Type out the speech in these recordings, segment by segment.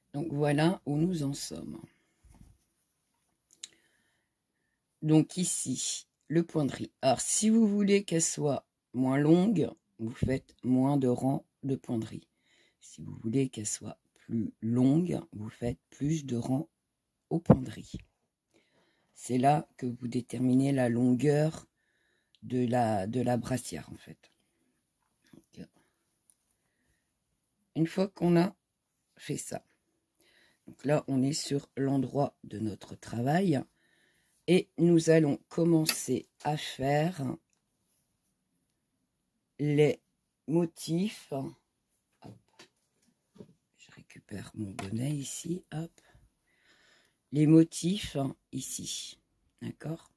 Donc voilà où nous en sommes. Donc ici, le point de riz. Alors si vous voulez qu'elle soit moins longue, vous faites moins de rangs de point de riz. Si vous voulez qu'elle soit plus longue, vous faites plus de rangs au point de riz. C'est là que vous déterminez la longueur de la brassière en fait. Donc, une fois qu'on a fait ça, donc là on est sur l'endroit de notre travail et nous allons commencer à faire les motifs. Hop. Je récupère mon bonnet ici, hop. Les motifs ici, d'accord.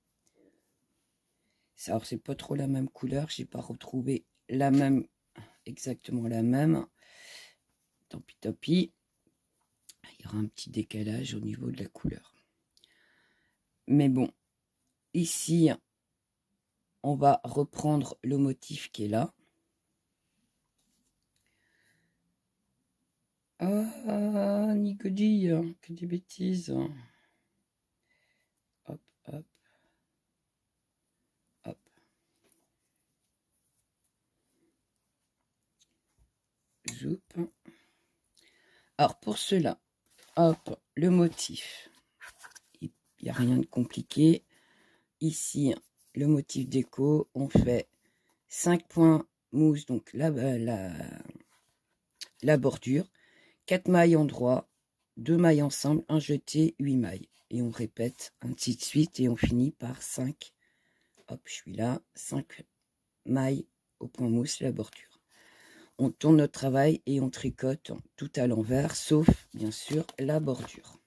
Alors c'est pas trop la même couleur, j'ai pas retrouvé la même, exactement la même. Tant pis, tant pis. Il y aura un petit décalage au niveau de la couleur. Mais bon, ici, on va reprendre le motif qui est là. Ah, Nicodie, que des bêtises. Hop, hop, hop. Zoup. Alors, pour cela, hop, le motif. Il n'y a rien de compliqué. Ici, le motif déco, on fait 5 points mousse, donc la bordure, 4 mailles en droit, 2 mailles ensemble, un jeté, 8 mailles. Et on répète ainsi de suite et on finit par 5. Hop, je suis là, 5 mailles au point mousse, la bordure. On tourne notre travail et on tricote tout à l'envers, sauf bien sûr la bordure.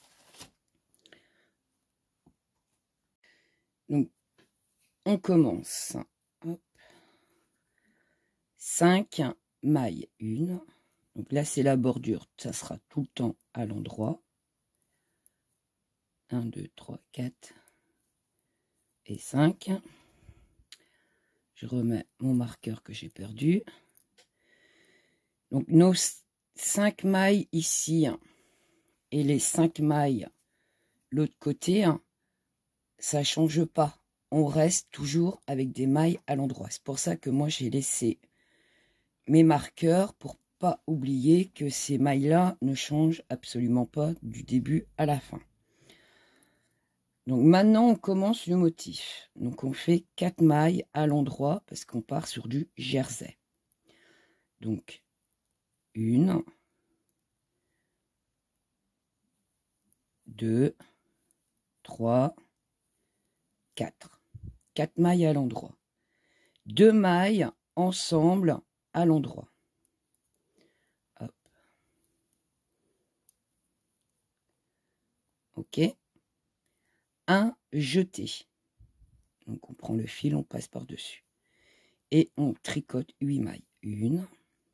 Donc, on commence. Hop. 5 mailles, 1. Donc là, c'est la bordure. Ça sera tout le temps à l'endroit. 1, 2, 3, 4 et 5. Je remets mon marqueur que j'ai perdu. Donc, nos 5 mailles ici et les 5 mailles l'autre côté, ça ne change pas. On reste toujours avec des mailles à l'endroit. C'est pour ça que moi, j'ai laissé mes marqueurs pour pas oublier que ces mailles-là ne changent absolument pas du début à la fin. Donc maintenant, on commence le motif. Donc on fait 4 mailles à l'endroit parce qu'on part sur du jersey. Donc 1, 2, 3, 4. 4 mailles à l'endroit. 2 mailles ensemble à l'endroit. Hop. Ok. Un jeté. Donc on prend le fil, on passe par-dessus. Et on tricote 8 mailles. 1,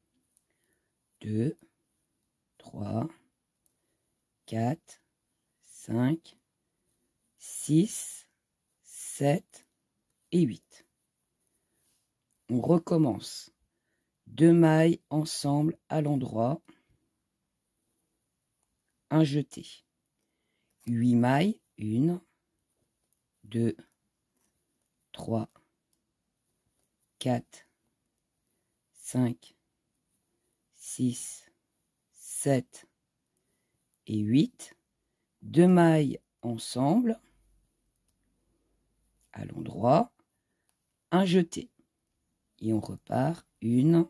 2, 3, 4, 5, 6, 7 et 8. On recommence. 2 mailles ensemble à l'endroit. Un jeté. 8 mailles. 1, 2, 3, 4, 5, 6, 7 et 8. 2 mailles ensemble à l'endroit. Un jeté. Et on repart. 1,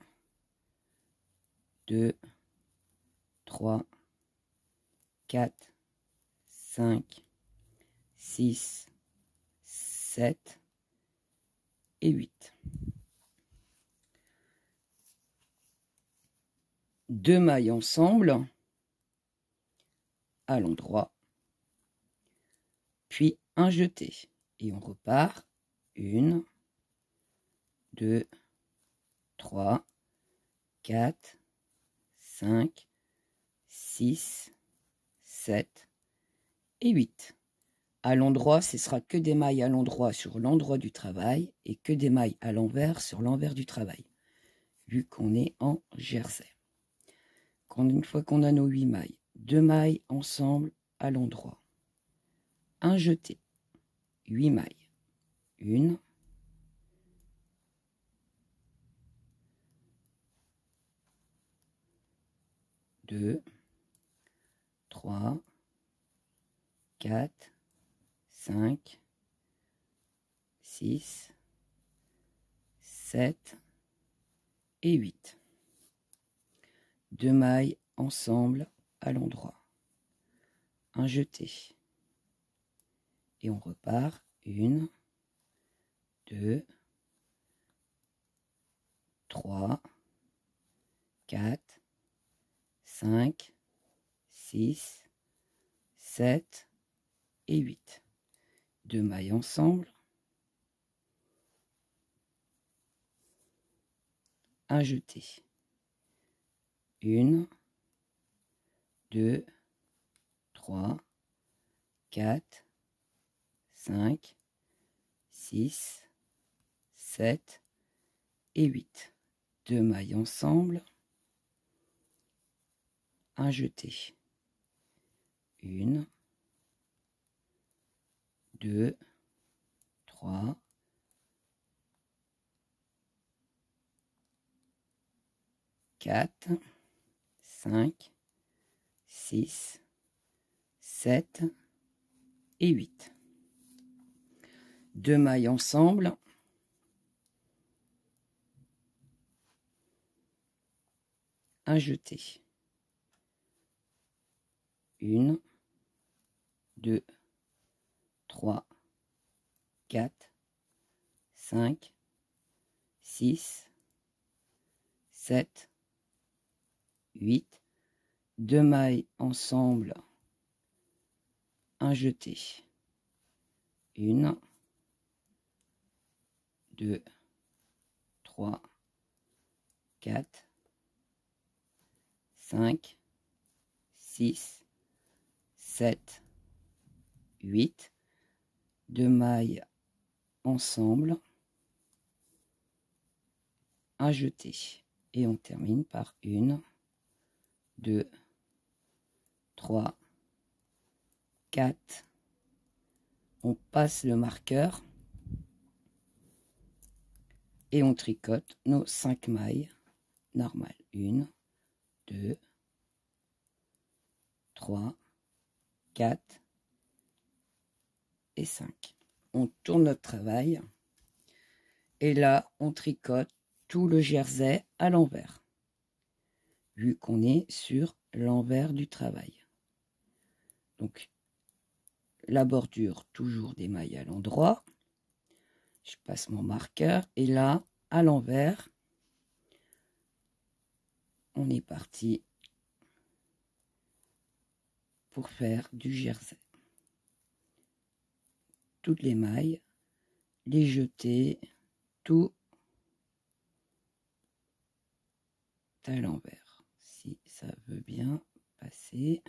2, 3, 4, 5, 6, 7 et 8. 2 mailles ensemble à l'endroit, puis un jeté. Et on repart. 1, 2, 3, 4, 5, 6, 7 et 8. À l'endroit, ce sera que des mailles à l'endroit sur l'endroit du travail et que des mailles à l'envers sur l'envers du travail, vu qu'on est en jersey. une fois qu'on a nos 8 mailles, 2 mailles ensemble à l'endroit, un jeté, 8 mailles, 1, 2, 3, 4, 5, 6, 7 et 8. 2 mailles ensemble à l'endroit, un jeté. Et on repart, 1, 2, 3, 4, 5, 6, 7 et 8. 2 mailles ensemble, un jeté. 1, 2, 3, 4, 5, 6, 7 et 8. 2 mailles ensemble, un jeté. 1, 2, 3, 4, 5, 6, 7 et 8. 2 mailles ensemble, un jeté. 1, 2, 3, 4, 5, 6, 7, 8. 2 mailles ensemble, un jeté. 1, 2, 3, 4, 5, 6, 7, 8. 2 mailles ensemble, un jeté. Et on termine par 1, 2, 3, 4. On passe le marqueur et on tricote nos 5 mailles normales. 1, 2, 3, 4 et 5. On tourne notre travail et là on tricote tout le jersey à l'envers, vu qu'on est sur l'envers du travail. Donc la bordure, toujours des mailles à l'endroit. Je passe mon marqueur et là, à l'envers, on est parti pour faire du jersey. Toutes les mailles, les jeter, tout à l'envers. Si ça veut bien passer.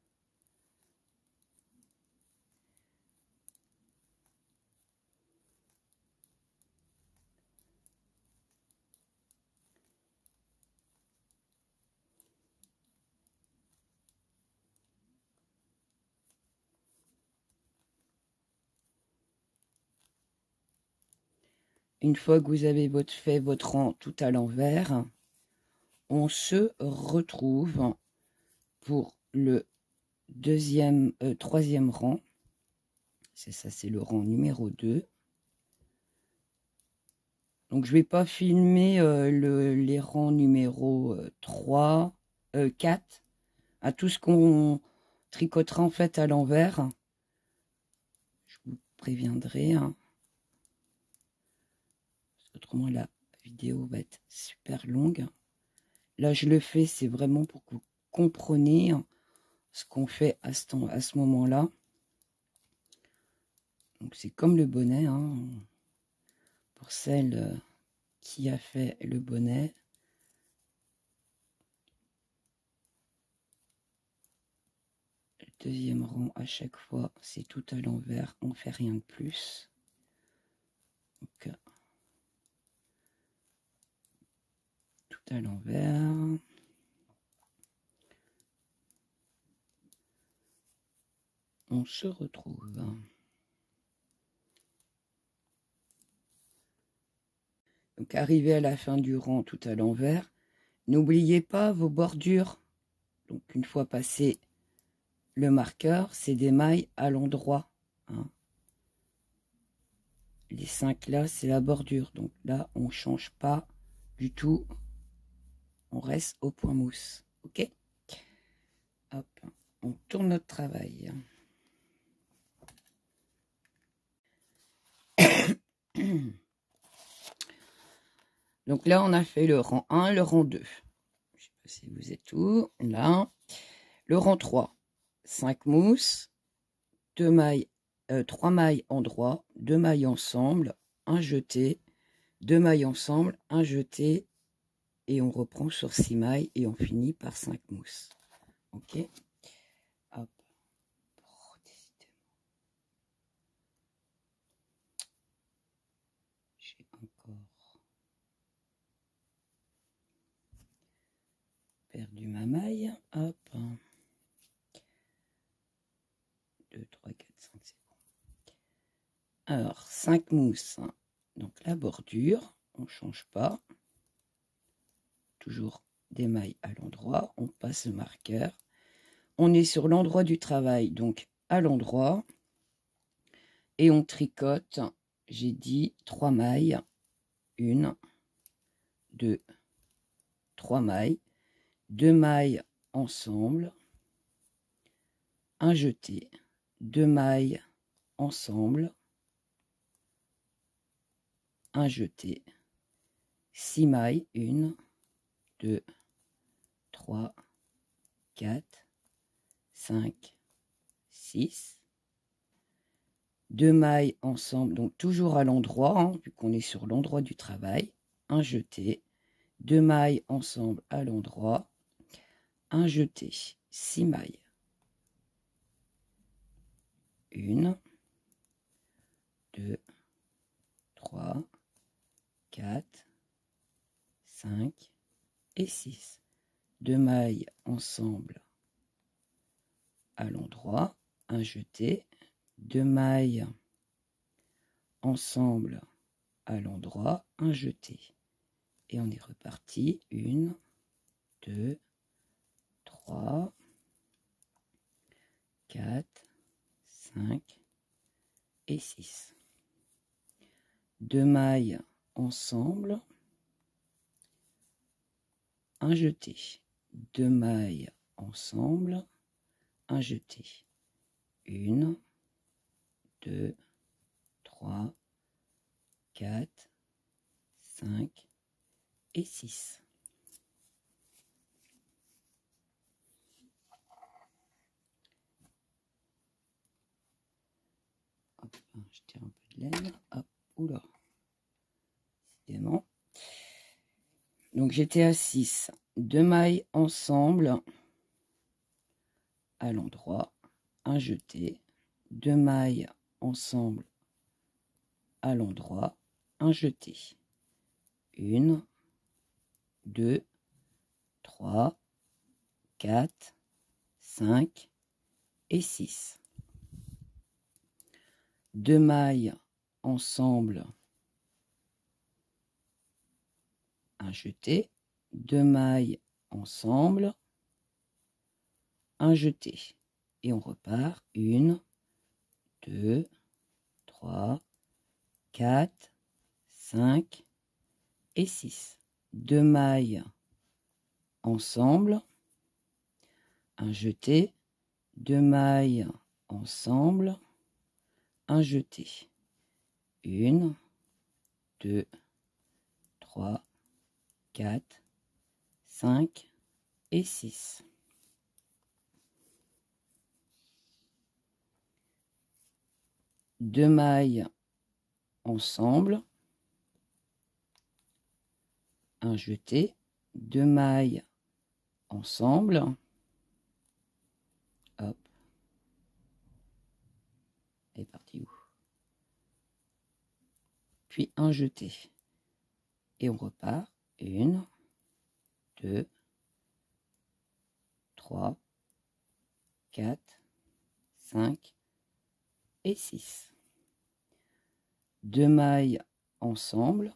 Une fois que vous avez fait votre rang tout à l'envers, on se retrouve pour le troisième rang. C'est ça, c'est le rang numéro 2. Donc je ne vais pas filmer les rangs numéro 3, 4, à tout ce qu'on tricotera en fait à l'envers. Je vous préviendrai. Hein. Autrement, la vidéo va être super longue. Là, je le fais, c'est vraiment pour que vous compreniez ce qu'on fait à ce moment-là. Donc, c'est comme le bonnet. Hein. Pour celle qui a fait le bonnet. Le deuxième rang, à chaque fois, c'est tout à l'envers. On ne fait rien de plus. Donc, tout à l'envers. on se retrouve. Donc, arrivé à la fin du rang tout à l'envers, n'oubliez pas vos bordures. Donc, une fois passé le marqueur, c'est des mailles à l'endroit. Hein. Les 5 là, c'est la bordure. Donc là, on ne change pas du tout. On reste au point mousse. OK? Hop, on tourne notre travail. Donc là, on a fait le rang 1, le rang 2. Je ne sais pas si vous êtes où. Là. Le rang 3, 5 mousses, 3 mailles endroit, 2 mailles ensemble, un jeté, 2 mailles ensemble, un jeté, et on reprend sur 6 mailles et on finit par 5 mousses. OK? Hop. Oh, j'ai encore perdu ma maille. Hop. 2, 3, 4, 5, c'est bon. Alors, 5 mousses. Donc la bordure, on ne change pas. Toujours des mailles à l'endroit. On passe le marqueur. On est sur l'endroit du travail, donc à l'endroit. Et on tricote, j'ai dit 3 mailles. 1, 2, 3 mailles. 2 mailles ensemble. Un jeté. 2 mailles ensemble. Un jeté. 6 mailles. 1, 2, 3, 4, 5, 6. 2 mailles ensemble, donc toujours à l'endroit, hein, vu qu'on est sur l'endroit du travail. Un jeté. 2 mailles ensemble à l'endroit. Un jeté. 6 mailles. 1, 2, 3, 4, 5 et 6. 2 mailles ensemble à l'endroit, un jeté, 2 mailles ensemble à l'endroit, un jeté. Et on est reparti. 1, 2, 3, 4, 5 et 6. 2 mailles ensemble, un jeté. 2 mailles ensemble, un jeté. 1, 2, 3, 4, 5 et 6. Hop, je tire un peu de laine. Hop, oula. Décidément. Donc j'étais à 6. 2 mailles ensemble à l'endroit, un jeté. 2 mailles ensemble à l'endroit, un jeté. 1, 2, 3, 4, 5 et 6. 2 mailles ensemble, un jeté. 2 mailles ensemble, un jeté. Et on repart. 1, 2, 3, 4, 5 et 6. 2 mailles ensemble, un jeté. 2 mailles ensemble, un jeté. 1, 2, 3, 4, 5 et 6. Deux mailles ensemble, un jeté. 2 mailles ensemble, hop, et parti où? Puis un jeté. Et on repart. 1, 2, 3, 4, 5 et 6. 2 mailles ensemble,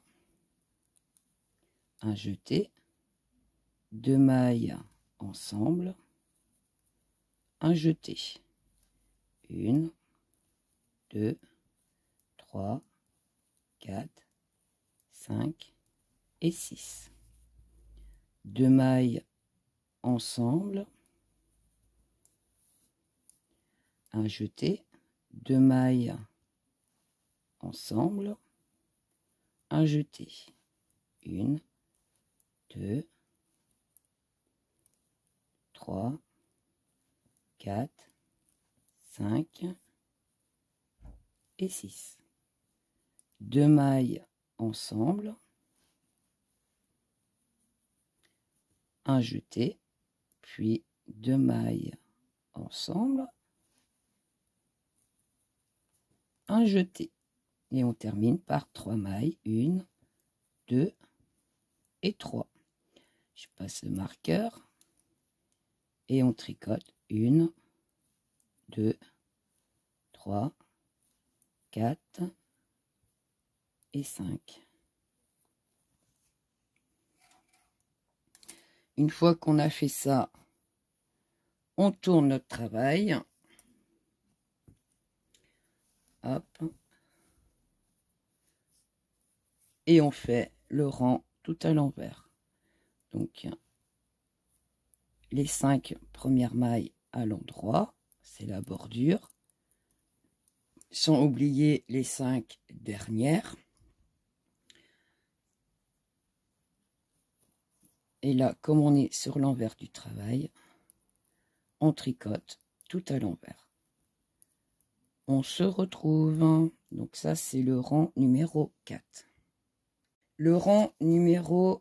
un jeté, 2 mailles ensemble, un jeté. 1, 2, 3, 4, 5 et 6. 2 mailles ensemble, un jeté, 2 mailles ensemble, un jeté. 1, 2, 3, 4, 5 et 6. 2 mailles ensemble, un jeté, puis 2 mailles ensemble, un jeté. Et on termine par 3 mailles, 1, 2 et 3. Je passe le marqueur et on tricote 1, 2, 3, 4 et 5. Une fois qu'on a fait ça, on tourne notre travail. Hop. Et on fait le rang tout à l'envers. Donc, les 5 premières mailles à l'endroit, c'est la bordure. Sans oublier les 5 dernières. Et là, comme on est sur l'envers du travail, on tricote tout à l'envers. On se retrouve. Donc ça, c'est le rang numéro 4. Le rang numéro...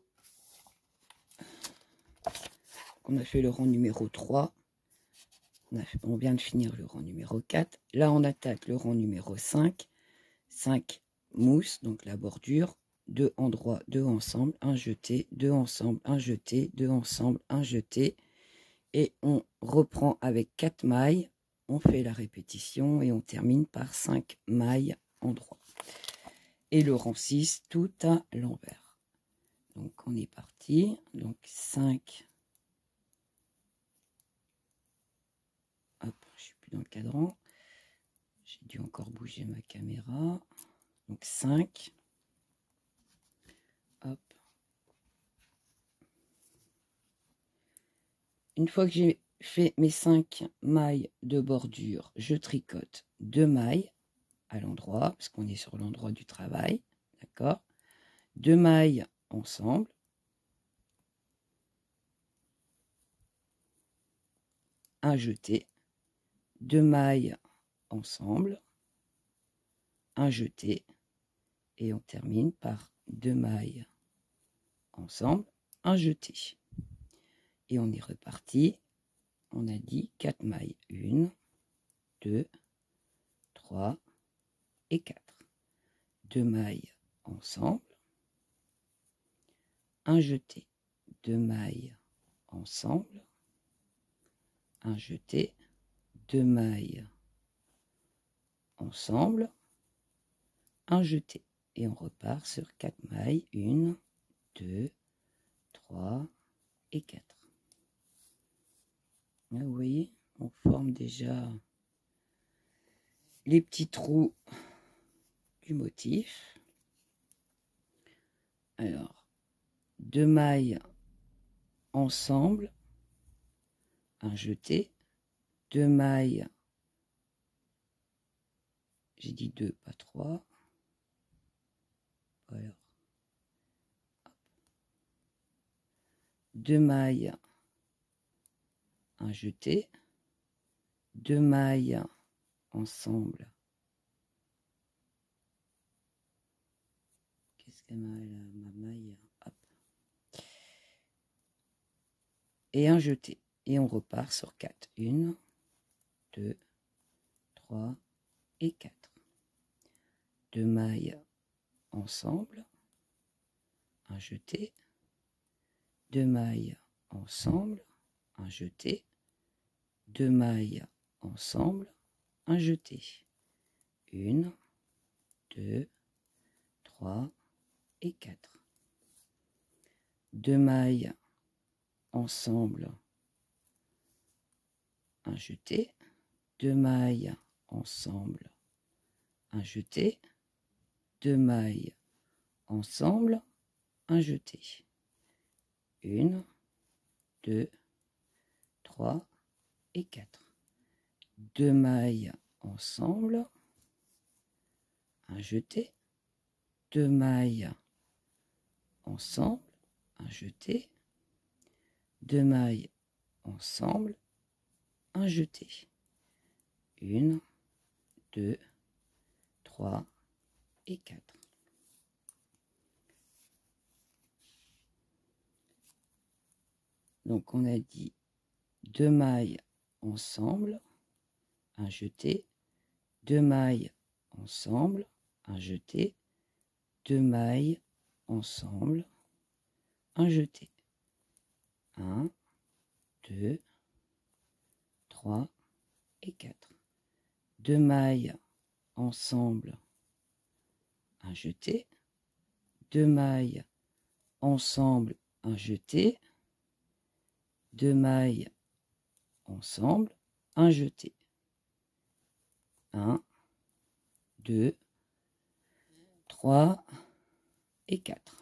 On a fait le rang numéro 3. On vient de finir le rang numéro 4. Là, on attaque le rang numéro 5. 5 mousses, donc la bordure. 2 endroits, 2 ensemble, un jeté, 2 ensemble, un jeté, 2 ensemble, un jeté. Et on reprend avec 4 mailles. On fait la répétition et on termine par 5 mailles endroits. Et le rang 6 tout à l'envers. Donc on est parti. Donc 5. Hop, je suis plus dans le cadran. J'ai dû encore bouger ma caméra. Donc 5. Hop. Une fois que j'ai fait mes 5 mailles de bordure, je tricote 2 mailles à l'endroit, parce qu'on est sur l'endroit du travail. D'accord? 2 mailles ensemble. Un jeté. 2 mailles ensemble. Un jeté. Et on termine par 2 mailles ensemble, un jeté. Et on est reparti. On a dit 4 mailles. 1, 2, 3 et 4. 2 mailles ensemble. Un jeté. 2 mailles ensemble. Un jeté. 2 mailles ensemble. Un jeté. Et on repart sur 4 mailles. 1, 2, 3 et 4. Là, vous voyez, on forme déjà les petits trous du motif. Alors, 2 mailles ensemble, un jeté, 2 mailles, j'ai dit 2, pas 3. Alors, 2 mailles, un jeté, 2 mailles ensemble. Qu'est-ce qu'elle m'a ma maille? Hop. Et un jeté. Et on repart sur 4. 1, 2, 3 et 4. 2 mailles ensemble, un jeté, 2 mailles ensemble, un jeté, 2 mailles ensemble, un jeté. 1, 2, 3 et 4. 2 mailles ensemble, un jeté, 2 mailles ensemble, un jeté, 2 mailles ensemble, un jeté. 1, 2, 3 et 4. 2 mailles ensemble, un jeté, 2 mailles ensemble, un jeté, 2 mailles ensemble, un jeté. 1, 2, 3 et 4. Donc on a dit 2 mailles ensemble, un jeté, 2 mailles ensemble, un jeté, 2 mailles ensemble, un jeté. 1, 2, 3 et 4. 2 mailles ensemble, un jeté, 2 mailles ensemble, un jeté, 2 mailles ensemble, un jeté. 1, 2, 3 et 4.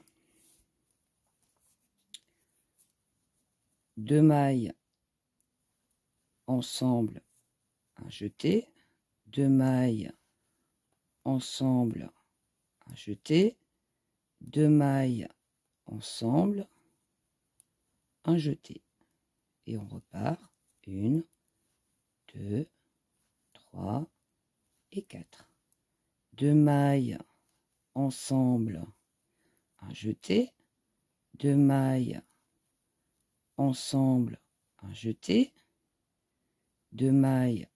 2 mailles ensemble, un jeté, 2 mailles ensemble, un jeté, 2 mailles ensemble, un jeté. Et on repart. 1, 2, 3 et 4. 2 mailles ensemble, un jeté, 2 mailles ensemble, un jeté, 2 mailles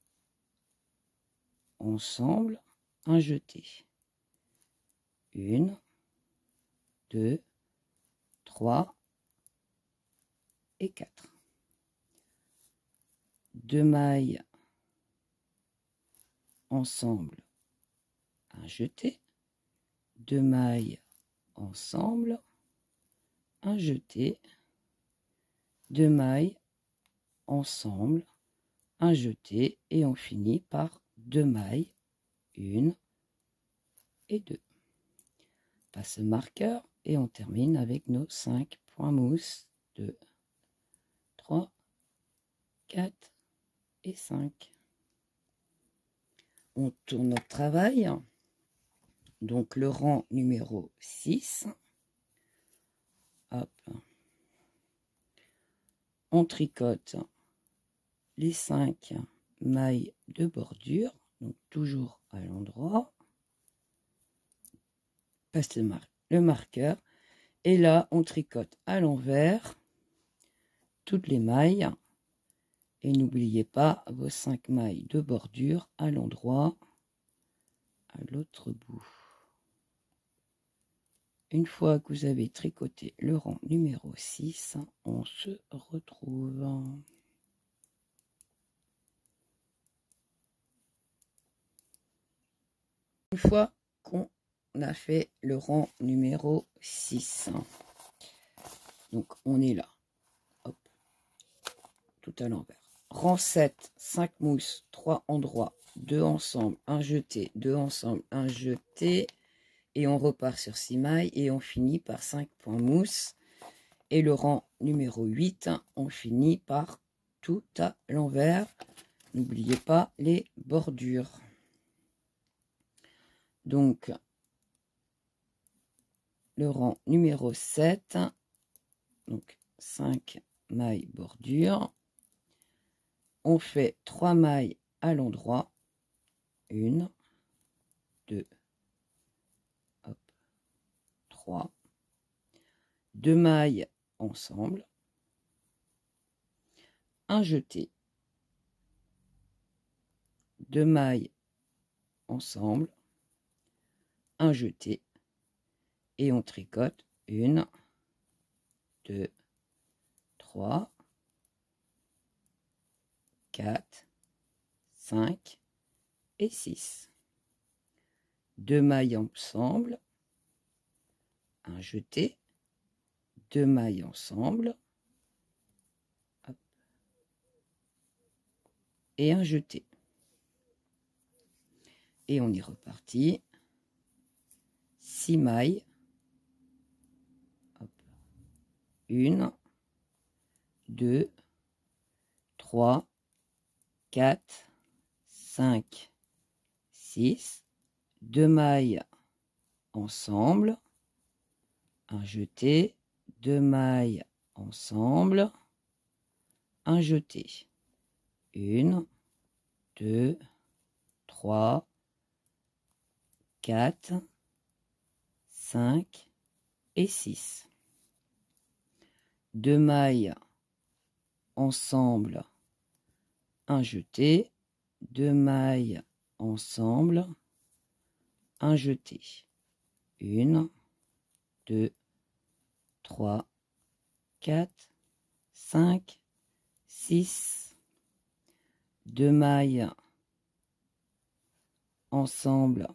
ensemble, un jeté. 1, 2, 3 et 4. 2 mailles ensemble, un jeté, 2 mailles ensemble, un jeté, 2 mailles ensemble, un jeté, et on finit par 2 mailles, 1 et 2. Passe le marqueur et on termine avec nos 5 points mousse. 2, 3, 4 et 5. On tourne notre travail. Donc le rang numéro 6. Hop. On tricote les 5 mailles de bordure, donc toujours à l'endroit. Passe le marqueur. Et là, on tricote à l'envers toutes les mailles. Et n'oubliez pas vos 5 mailles de bordure à l'endroit, à l'autre bout. Une fois que vous avez tricoté le rang numéro 6, on se retrouve. Une fois qu'on a fait le rang numéro 6, donc on est là, hop, tout à l'envers. Rang 7, 5 mousses, 3 endroits, 2 ensemble, un jeté, 2 ensemble, un jeté, et on repart sur 6 mailles et on finit par 5 points mousse. Et le rang numéro 8, on finit par tout à l'envers. N'oubliez pas les bordures. Donc, le rang numéro 7, donc 5 mailles bordure. On fait 3 mailles à l'endroit. 1, 2, hop, 3. 2 mailles ensemble. Un jeté. 2 mailles ensemble. Un jeté. Et on tricote 1, 2, 3, 4, 5 et 6. 2 mailles ensemble, un jeté, 2 mailles ensemble, hop, et un jeté. Et on y repartit. 6 mailles, hop, 1, 2, 3, 4, 5, 6, 2 mailles ensemble, un jeté, 2 mailles ensemble, un jeté. 1, 2, 3, 4, 5 et 6. 2 mailles ensemble, un jeté, 2 mailles ensemble, un jeté. 1, 2, 3, 4, 5, 6. 2 mailles ensemble,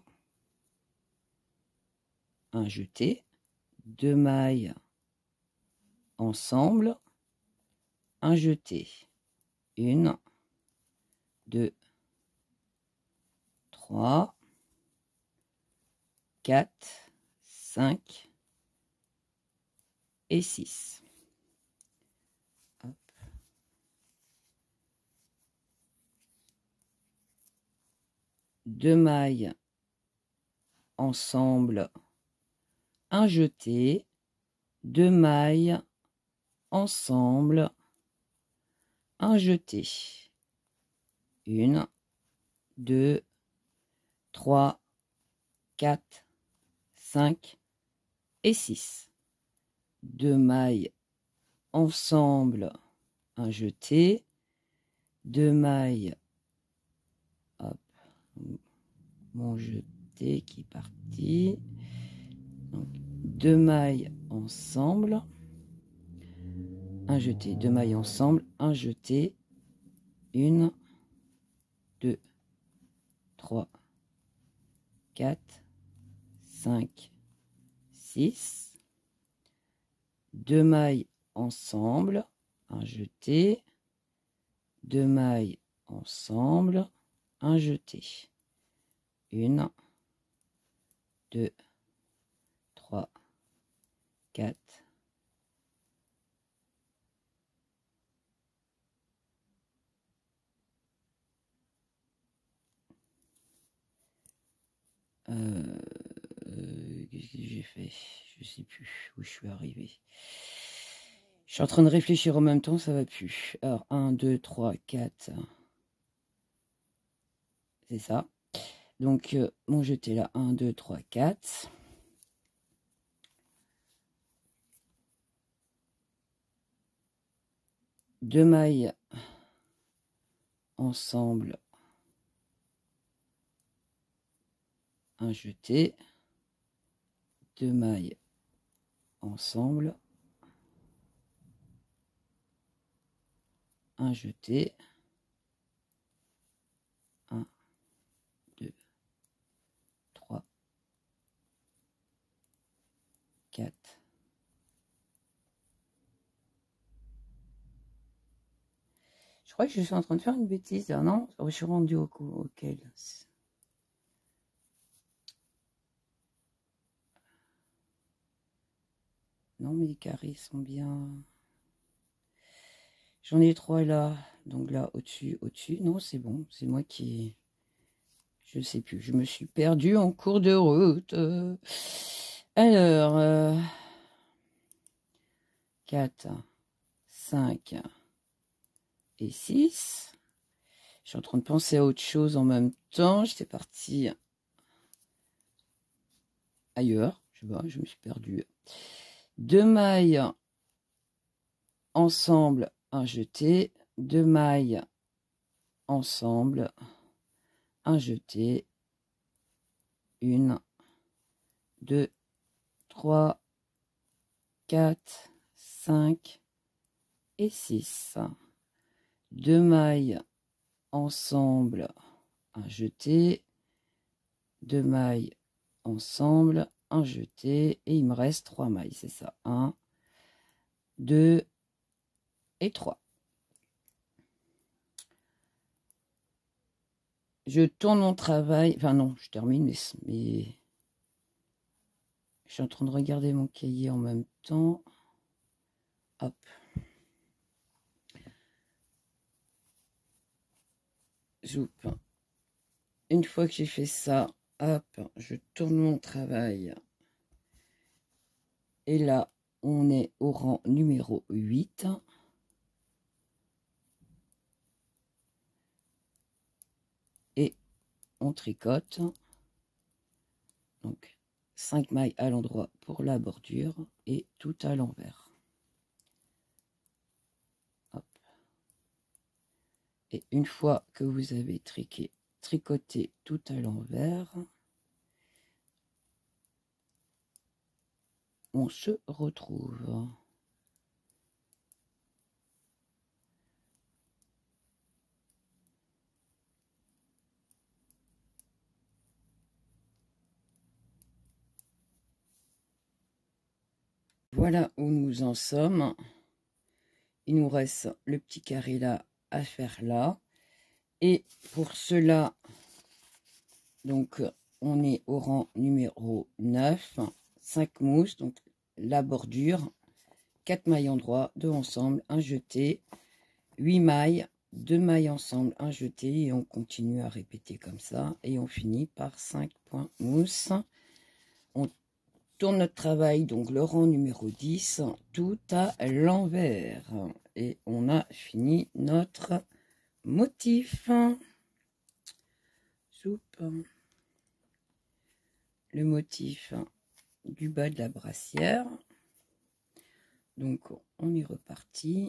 un jeté, 2 mailles ensemble, un jeté. 1, 2, 3, 4, 5 et 6. Hop. 2 mailles ensemble, un jeté, 2 mailles ensemble, un jeté. 1, 2, 3, 4, 5 et 6. 2 mailles ensemble, un jeté, 2 mailles, hop, mon jeté qui est parti. Donc, 2 mailles ensemble, un jeté, 2 mailles ensemble, un jeté, 1, 2, 3, 4, 5, 6, 2 mailles ensemble, un jeté, 2 mailles ensemble, un jeté. 1, 2, 3, 4, 'Qu'est-ce que j'ai fait? Je sais plus où je suis arrivé. Je suis en train de réfléchir en même temps, ça va plus. Alors, 1, 2, 3, 4. C'est ça. Donc, mon jeté là, 1, 2, 3, 4. Deux mailles ensemble, un jeté, 2 mailles ensemble, un jeté, 1, 2, 3, 4. Je crois que je suis en train de faire une bêtise. Ah non, je suis rendu auquel. Non, mes carrés sont bien. J'en ai 3 là. Donc là, au-dessus, au-dessus. Non, c'est bon. C'est moi qui... Je sais plus. Je me suis perdue en cours de route. Alors... 4, 5 et 6. Je suis en train de penser à autre chose en même temps. J'étais partie ailleurs. Je sais pas, je me suis perdue. 2 mailles ensemble, un jeté. 2 mailles ensemble, un jeté. 1, 2, 3, 4, 5 et 6. 2 mailles ensemble, un jeté. 2 mailles ensemble, un jeté, et il me reste 3 mailles, c'est ça, 1, 2 et 3. Je tourne mon travail, enfin non, je termine, mais je suis en train de regarder mon cahier en même temps. Hop. J'oupe. Une fois que j'ai fait ça, hop, je tourne mon travail. Et là, on est au rang numéro 8. Et on tricote. Donc, 5 mailles à l'endroit pour la bordure et tout à l'envers. Et une fois que vous avez tricoté tout à l'envers, on se retrouve. Voilà où nous en sommes. Il nous reste le petit carré là à faire là. Et pour cela, donc on est au rang numéro 9. 5 mousses, donc la bordure, 4 mailles endroit, 2 ensemble, un jeté, 8 mailles, 2 mailles ensemble, un jeté, et on continue à répéter comme ça, et on finit par 5 points mousse. On tourne notre travail, donc le rang numéro 10, tout à l'envers, et on a fini notre motif. Soupe. Le motif du bas de la brassière. Donc on est reparti.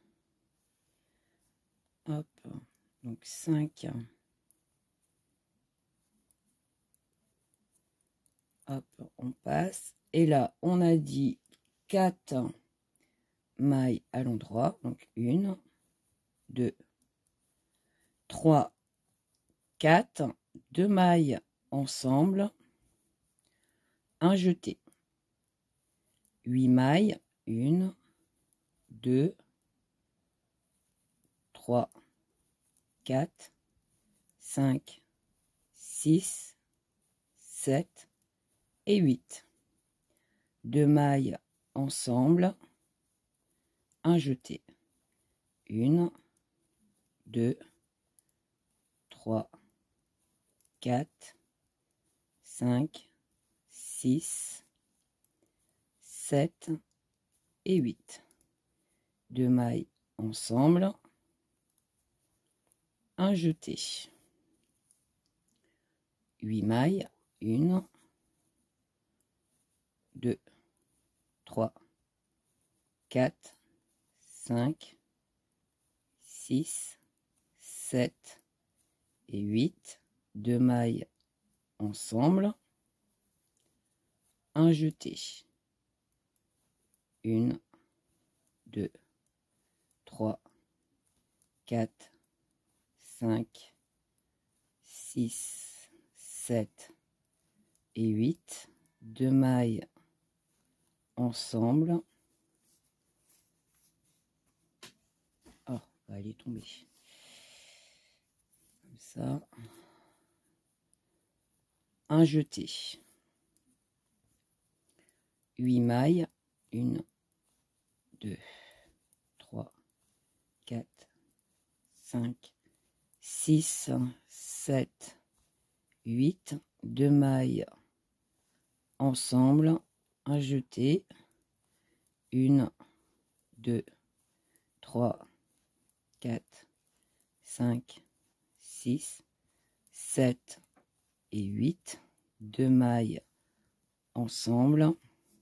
Hop, donc 5. Hop, on passe. Et là, on a dit 4 mailles à l'endroit. Donc 1, 2, 3, 4. 2 mailles ensemble. Un jeté. 8 mailles. 1, 2, 3, 4, 5, 6, 7 et 8. 2 mailles ensemble, un jeté. 1, 2, 3, 4, 5, 6, 7 et 8. 2 mailles ensemble, un jeté. 8 mailles, 1, 2, 3, 4, 5, 6, 7 et 8. 2 mailles ensemble, un jeté. 1, 2, 3, 4, 5, 6, 7 et 8. 2 mailles ensemble. Oh, elle est tombée. Comme ça. Un jeté. 8 mailles. 1, 2, 3, 4, 5, 6, 7, 8. 2 mailles ensemble, un jeté. 1, 2, 3, 4, 5, 6, 7 et 8. 2 mailles ensemble,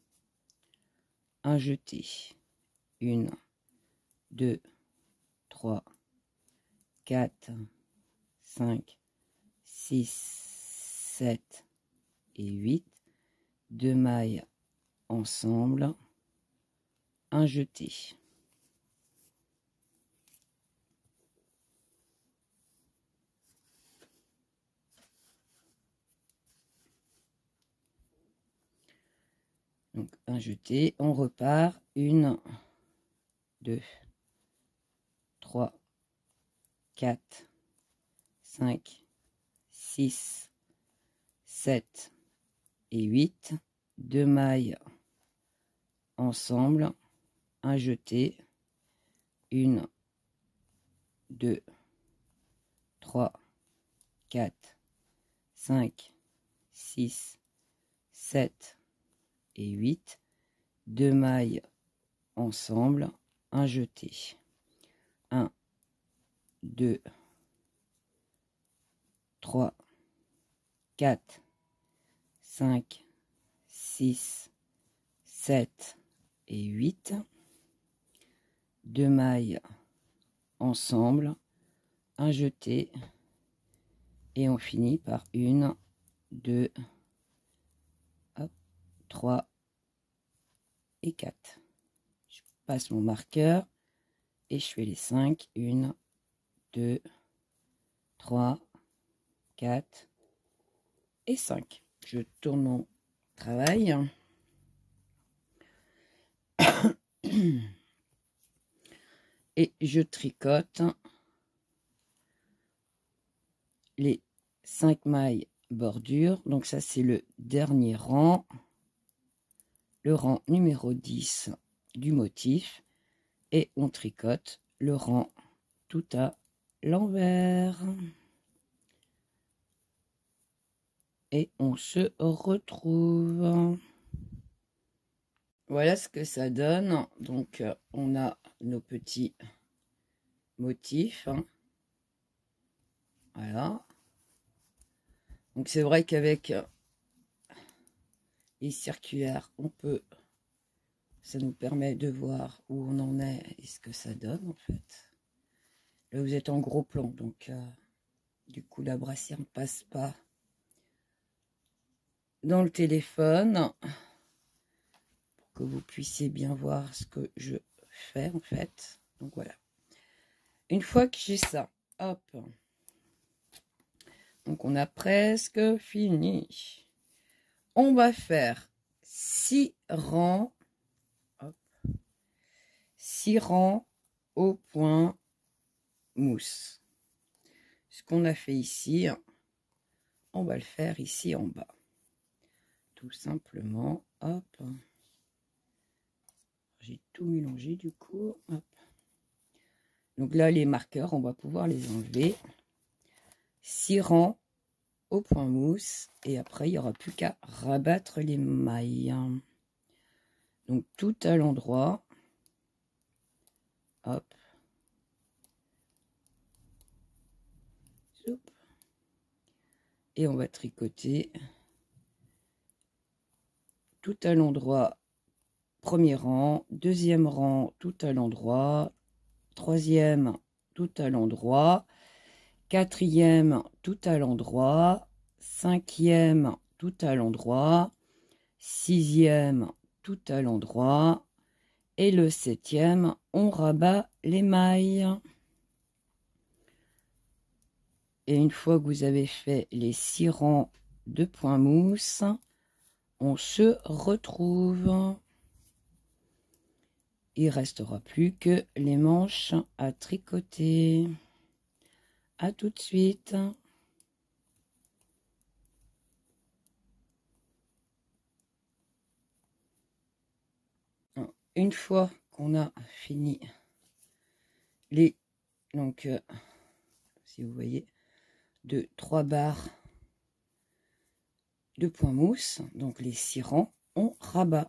un jeté. 1, 2, 3, 4, 5, 6, 7 et 8. 2 mailles ensemble, un jeté. Donc un jeté, on repart, 1, 2, 3, 4, 5, 6, 7 et 8, 2 mailles ensemble, un jeté, 1, 2, 3, 4, 5, 6, 7 et 8, 2 mailles ensemble, un jeté, 1, 2, 3, 4, 5, 6, 7 et 8, 2 mailles ensemble, un jeté, et on finit par 1, 2, 3 et 4. Je passe mon marqueur et je fais les 5, 1, 2, 3, 4 et 5. Je tourne mon travail. Et je tricote les 5 mailles bordure. Donc ça c'est le dernier rang, le rang numéro 10 du motif, et on tricote le rang tout à l'envers. Et on se retrouve. Voilà ce que ça donne. Donc on a nos petits motifs. Voilà. Donc c'est vrai qu'avec les circulaires, ça nous permet de voir où on en est et ce que ça donne en fait. Là vous êtes en gros plan, donc du coup la brassière ne passe pas dans le téléphone pour que vous puissiez bien voir ce que je fais en fait. Donc voilà. Une fois que j'ai ça, hop. Donc on a presque fini. On va faire 6 rangs. Hop, 6 rangs au point mousse. Ce qu'on a fait ici, on va le faire ici en bas. Tout simplement, hop. J'ai tout mélangé du coup. Hop. Donc là, les marqueurs, on va pouvoir les enlever. 6 rangs au point mousse. Et après, il n'y aura plus qu'à rabattre les mailles. Donc tout à l'endroit. Hop. Et on va tricoter tout à l'endroit, premier rang, deuxième rang tout à l'endroit, troisième tout à l'endroit, quatrième tout à l'endroit, cinquième tout à l'endroit, sixième tout à l'endroit, et le septième, on rabat les mailles. Et une fois que vous avez fait les 6 rangs de point mousse, on se retrouve. Il restera plus que les manches à tricoter. À tout de suite. Une fois qu'on a fini les, donc si vous voyez, 3 barres de point mousse, donc les 6 rangs, on rabat.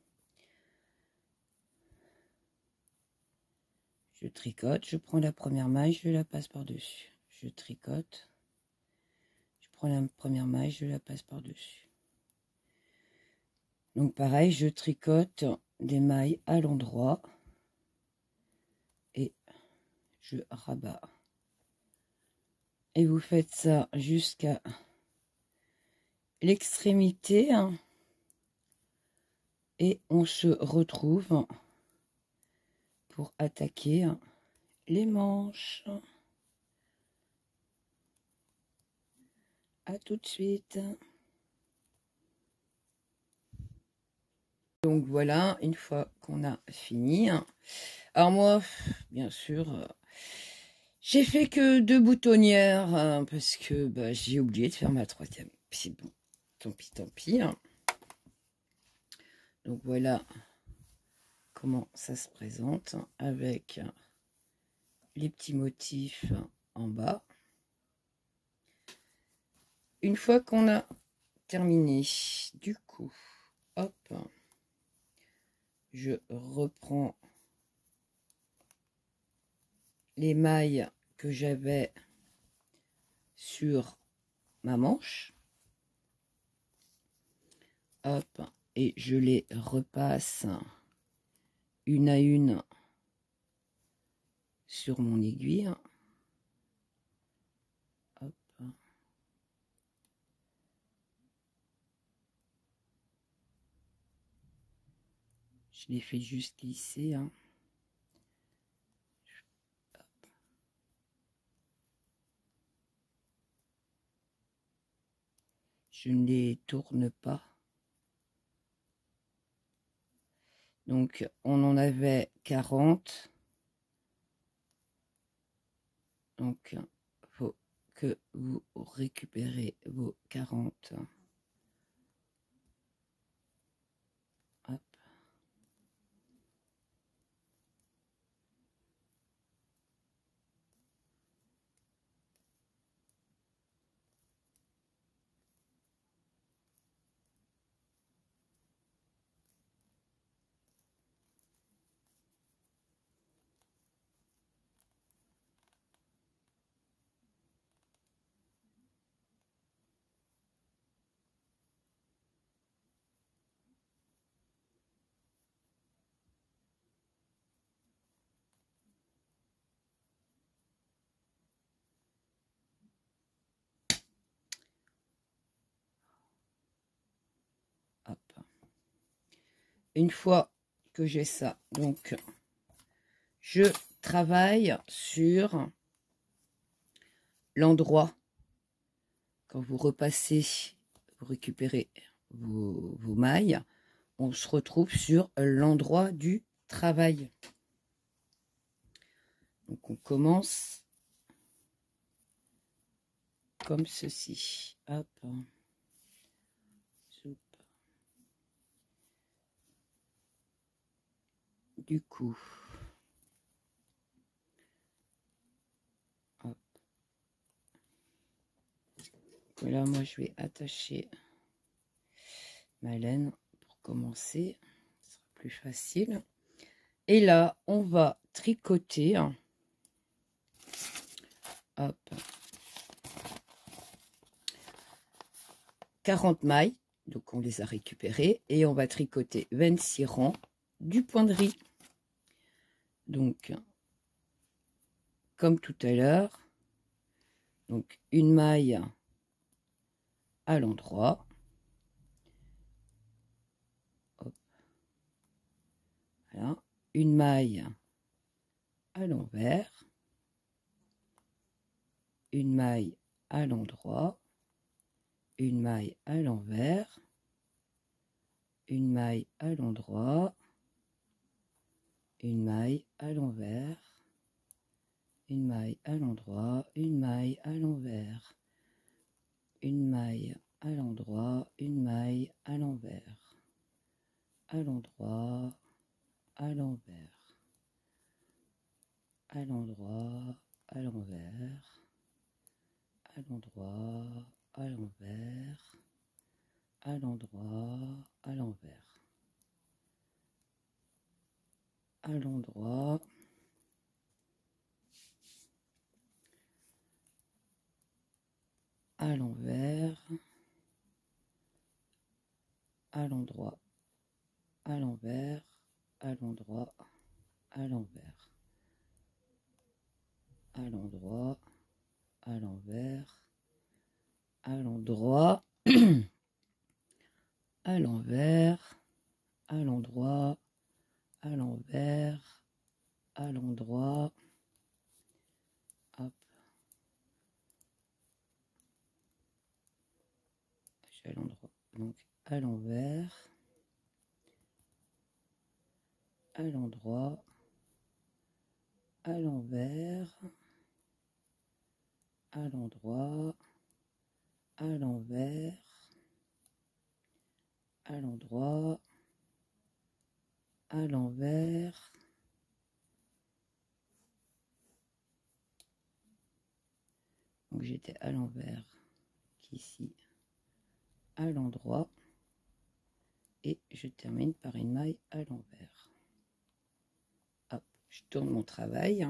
Je tricote, je prends la première maille, je la passe par-dessus. Je tricote, je prends la première maille, je la passe par-dessus. Donc pareil, je tricote des mailles à l'endroit et je rabats. Et vous faites ça jusqu'à l'extrémité. Et on se retrouve pour attaquer les manches. À tout de suite. Donc voilà, une fois qu'on a fini. Alors moi, bien sûr, j'ai fait que 2 boutonnières parce que bah, j'ai oublié de faire ma 3e. Puis bon, tant pis, tant pis. Donc voilà comment ça se présente avec les petits motifs en bas. Une fois qu'on a terminé, du coup, hop, je reprends les mailles que j'avais sur ma manche. Hop, et je les repasse une à une sur mon aiguille. Hop. Je les fais juste glisser. Hein. Je ne les tourne pas. Donc, on en avait 40. Donc, il faut que vous récupérez vos 40. Hop. Hop. Une fois que j'ai ça, donc je travaille sur l'endroit. Quand vous repassez, vous récupérez vos mailles, on se retrouve sur l'endroit du travail. Donc on commence comme ceci. Hop. Du coup, hop. Voilà, moi je vais attacher ma laine pour commencer. Ce sera plus facile. Et là, on va tricoter. Hop. 40 mailles. Donc on les a récupérées. Et on va tricoter 26 rangs du point de riz. Donc, comme tout à l'heure, donc une maille à l'endroit. Voilà. Une maille à l'envers. Une maille à l'endroit. Une maille à l'envers. Une maille à l'endroit. Une maille à l'envers. Une maille à l'endroit. Une maille à l'envers. Une maille à l'endroit. Une maille à l'envers. À l'endroit. À l'envers. À l'endroit. À l'envers. À l'endroit. À l'envers. À l'endroit. À l'envers. À l'endroit. À l'envers. À l'endroit. À l'envers. À l'endroit. À l'envers. À l'endroit. À l'envers. À l'endroit. À l'envers. À l'endroit. À l'envers. À l'endroit. Hop. À l'endroit. Donc à l'envers. à l'endroit, à l'envers, à l'endroit, à l'envers, à l'endroit, à l'envers, donc j'étais à l'envers, ici, à l'endroit, et je termine par une maille à l'envers. Hop, je tourne mon travail.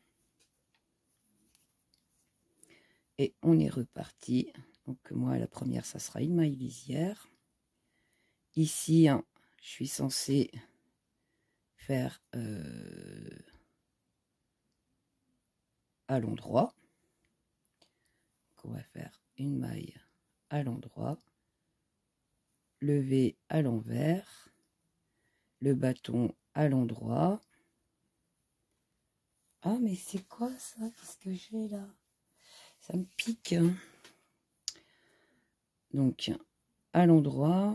Et on est reparti. Donc moi, la première, ça sera une maille lisière. Ici, hein, je suis censée faire à l'endroit. On va faire une maille à l'endroit, lever à l'envers, le bâton à l'endroit. Ah, mais c'est quoi ça? Qu'est-ce que j'ai là? Ça me pique. Hein. Donc, à l'endroit,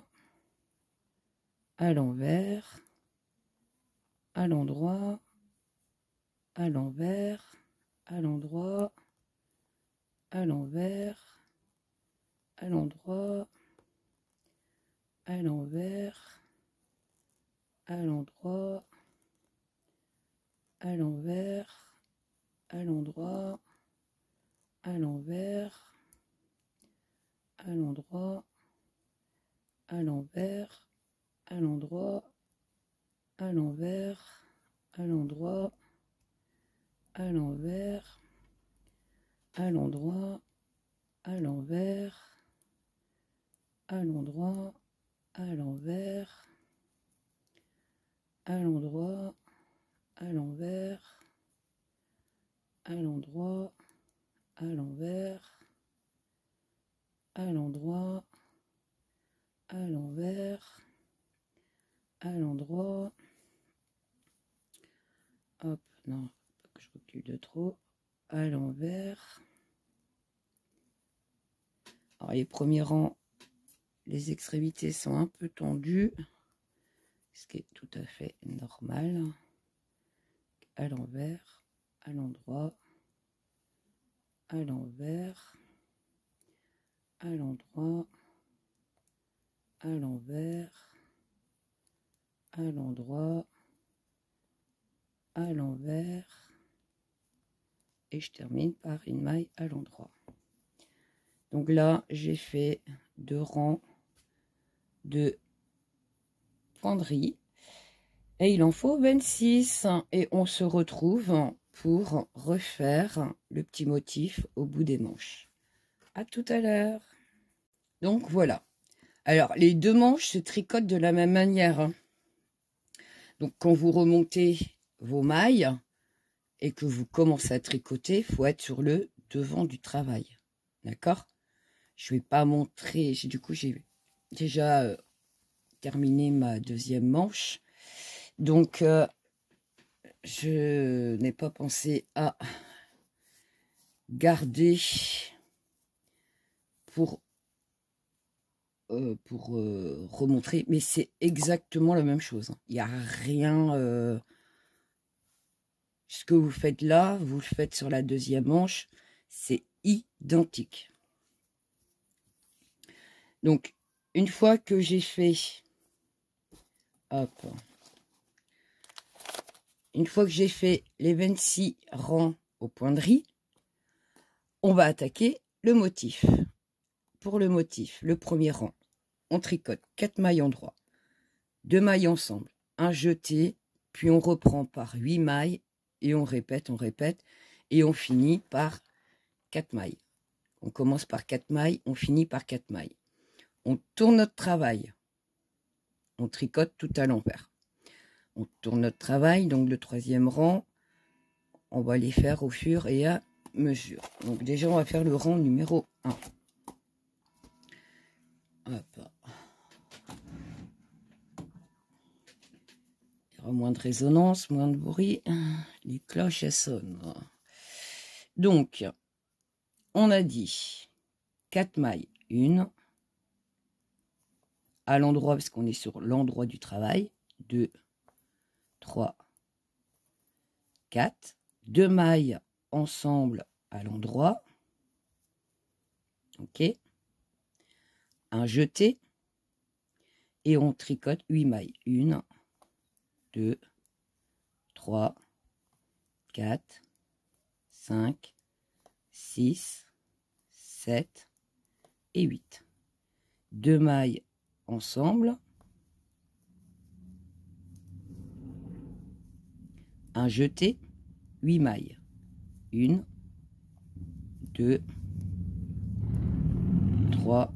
à l'envers, à l'endroit, à l'envers, à l'endroit, à l'envers, à l'endroit, à l'envers, à l'endroit, à l'envers, à l'endroit, à l'envers, à l'endroit, à l'envers, à l'endroit, à l'envers, à l'endroit, à l'envers, à l'endroit, à l'envers, à l'endroit, à l'envers, à l'endroit, à l'envers, à l'endroit, à l'envers, à l'endroit, à l'envers, à l'endroit. Hop, non, pas que je recule de trop. À l'envers. Alors les premiers rangs, les extrémités sont un peu tendues, ce qui est tout à fait normal. À l'envers, à l'endroit, à l'envers, à l'endroit, à l'envers, à l'endroit, à l'envers, et je termine par une maille à l'endroit. Donc là, j'ai fait 2 rangs de penderie et il en faut 26, et on se retrouve pour refaire le petit motif au bout des manches. À tout à l'heure. Donc voilà. Alors les 2 manches se tricotent de la même manière. Hein. Donc quand vous remontez vos mailles et que vous commencez à tricoter, il faut être sur le devant du travail. D'accord? Je ne vais pas montrer. Du coup, j'ai déjà terminé ma 2e manche. Donc, je n'ai pas pensé à garder pour remontrer, mais c'est exactement la même chose. Il n'y a rien. Ce que vous faites là, vous le faites sur la 2e manche, c'est identique. Donc, une fois que j'ai fait, hop, une fois que j'ai fait les 26 rangs au point de riz, on va attaquer le motif. Pour le motif, le premier rang, on tricote 4 mailles endroits, 2 mailles ensemble, un jeté, puis on reprend par 8 mailles et on répète, et on finit par 4 mailles. On commence par 4 mailles, on finit par 4 mailles. On tourne notre travail, on tricote tout à l'envers. On tourne notre travail, donc le 3e rang, on va les faire au fur et à mesure. Donc déjà, on va faire le rang numéro 1. Hop. Il y aura moins de résonance, moins de bruit. Les cloches, elles sonnent. Donc, on a dit 4 mailles, 1. À l'endroit, parce qu'on est sur l'endroit du travail. 2, 3, 4, 2 mailles ensemble à l'endroit, ok, un jeté, et on tricote 8 mailles, 1, 2, 3, 4, 5, 6, 7 et 8. 2 mailles ensemble, un jeté, 8 mailles, 1, 2, 3,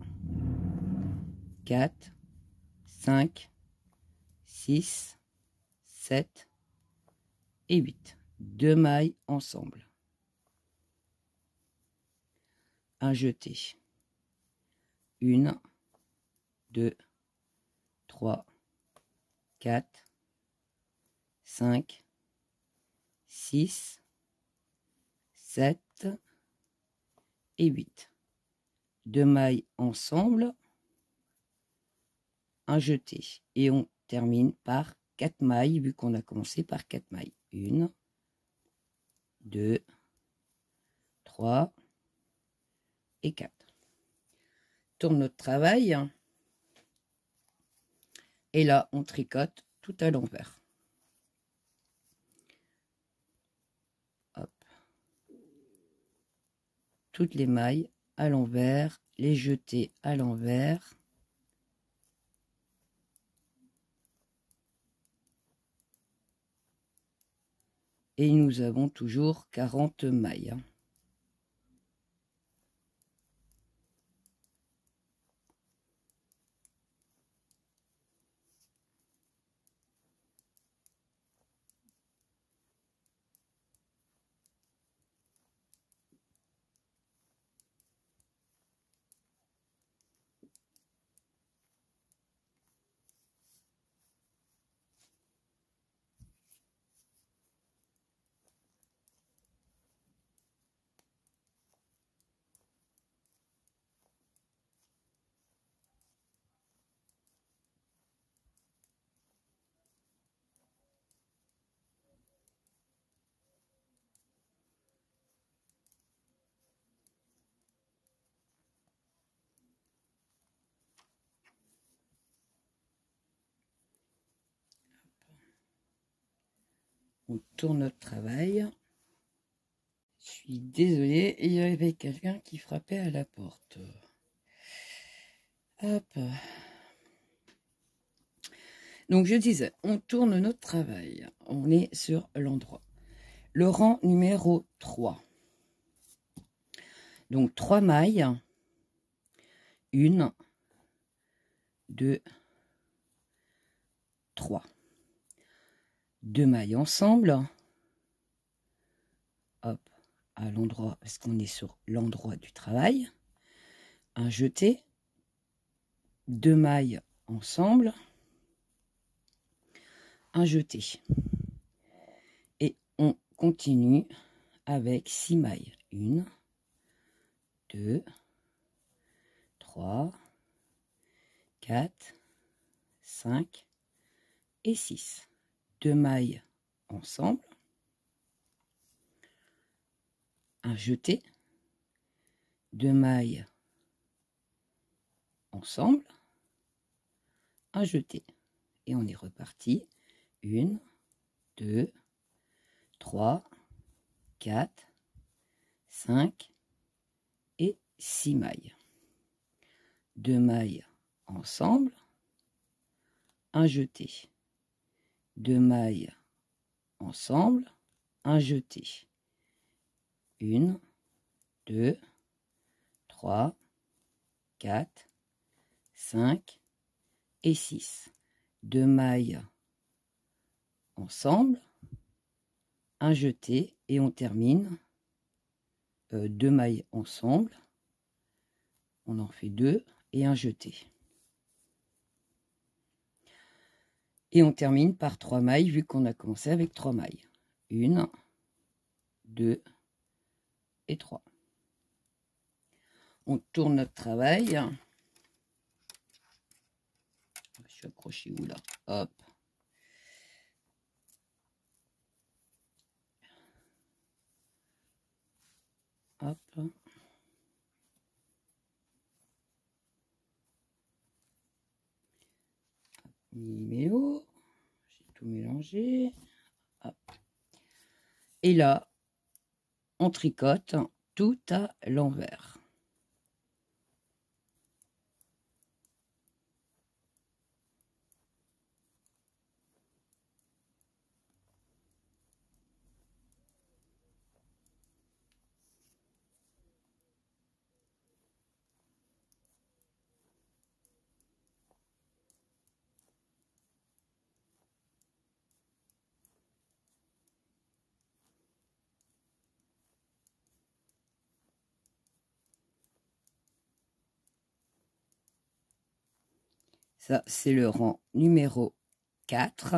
4, 5, 6, 7 et 8. 2 mailles ensemble, un jeté, 1, 2, 3, 4, 5, 6, 7 et 8. 2 mailles ensemble, un jeté, et on termine par 4 mailles vu qu'on a commencé par 4 mailles. 1, 2, 3 et 4. Tourne notre travail et là on tricote tout à l'envers. Hop. Toutes les mailles à l'envers, les jetés à l'envers. Et nous avons toujours 40 mailles. On tourne notre travail. Je suis désolée, il y avait quelqu'un qui frappait à la porte. Hop. Donc je disais, on tourne notre travail. On est sur l'endroit. Le rang numéro 3. Donc 3 mailles. 1, 2, 3. 2 mailles ensemble. Hop, à l'endroit, parce qu'on est sur l'endroit du travail. Un jeté. 2 mailles ensemble. Un jeté. Et on continue avec 6 mailles. 1, 2, 3, 4, 5 et 6. 2 mailles ensemble. Un jeté. 2 mailles ensemble. Un jeté. Et on est reparti. 1, 2, 3, 4, 5 et 6 mailles. 2 mailles ensemble, un jeté. 2 mailles ensemble, un jeté. 1, 2, 3, 4, 5 et 6. 2 mailles ensemble, un jeté, et on termine 2 mailles ensemble, on en fait 2 et un jeté. Et on termine par 3 mailles vu qu'on a commencé avec 3 mailles. 1, 2 et 3. On tourne notre travail. Je suis accroché où là? Hop. Hop. Numéro. J'ai tout mélangé. Hop. Et là, on tricote tout à l'envers. Ça, c'est le rang numéro 4.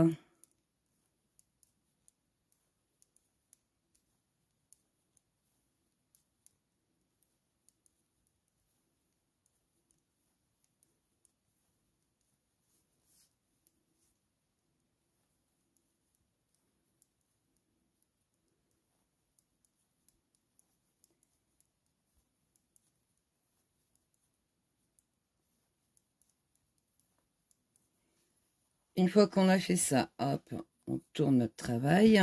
Une fois qu'on a fait ça, hop, on tourne notre travail.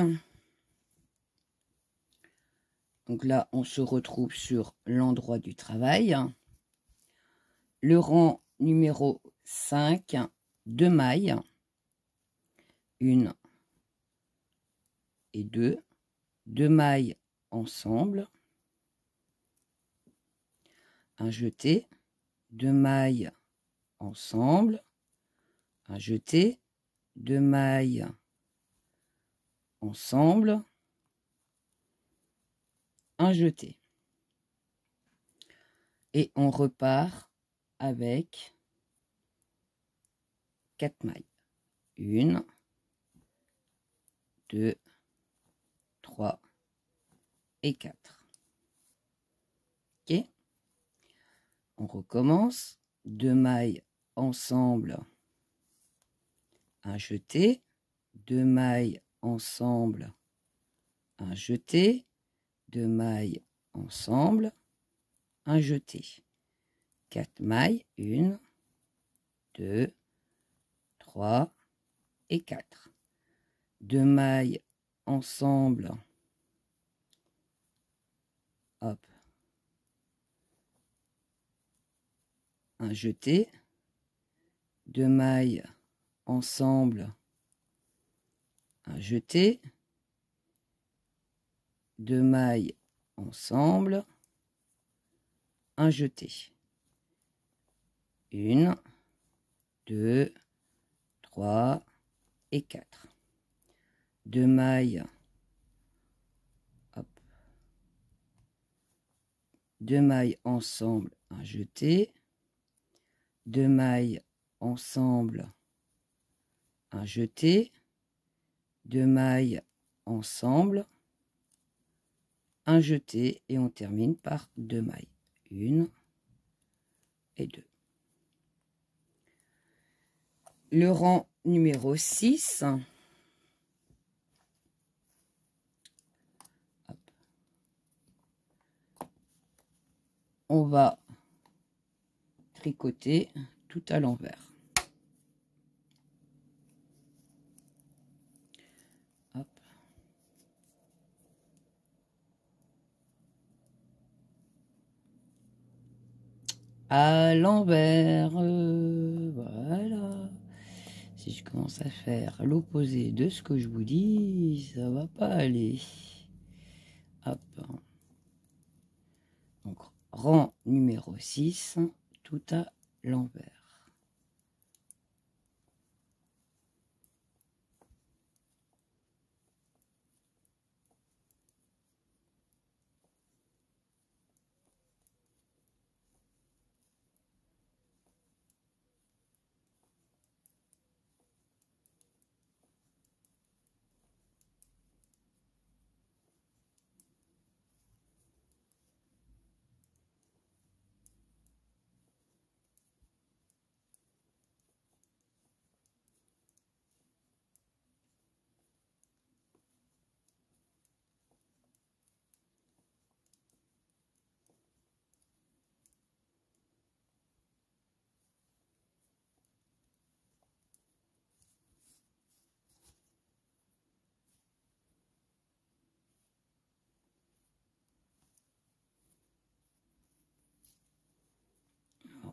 Donc là, on se retrouve sur l'endroit du travail. Le rang numéro 5, 2 mailles. 1 et 2. 2 mailles ensemble. Un jeté. 2 mailles ensemble. Un jeté. 2 mailles ensemble. Un jeté. Et on repart avec 4 mailles. 1, 2, 3 et 4. Ok. On recommence. 2 mailles ensemble. Un jeté. 2 mailles ensemble. Un jeté. 2 mailles ensemble. Un jeté. 4 mailles. 1, 2, 3 et 4. 2 mailles ensemble. Hop. Un jeté. 2 mailles ensemble. Un jeté. 2 mailles ensemble. Un jeté. 1, 2, 3 et 4. 2 mailles. Hop. 2 mailles ensemble, un jeté. 2 mailles ensemble, un jeté. 2 mailles ensemble, un jeté. Et on termine par 2 mailles. 1 et 2. Le rang numéro 6. Hop. On va tricoter tout à l'envers. Hop. À l'envers, voilà. Si je commence à faire l'opposé de ce que je vous dis, ça va pas aller. Hop. Donc, rang numéro 6, tout à l'envers.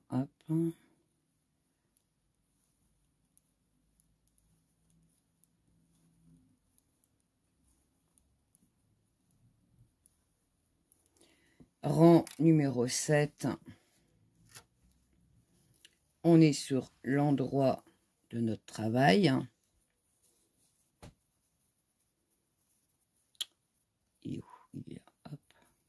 hop. Rang numéro 7. On est sur l'endroit de notre travail. Il est où? Il est là, hop.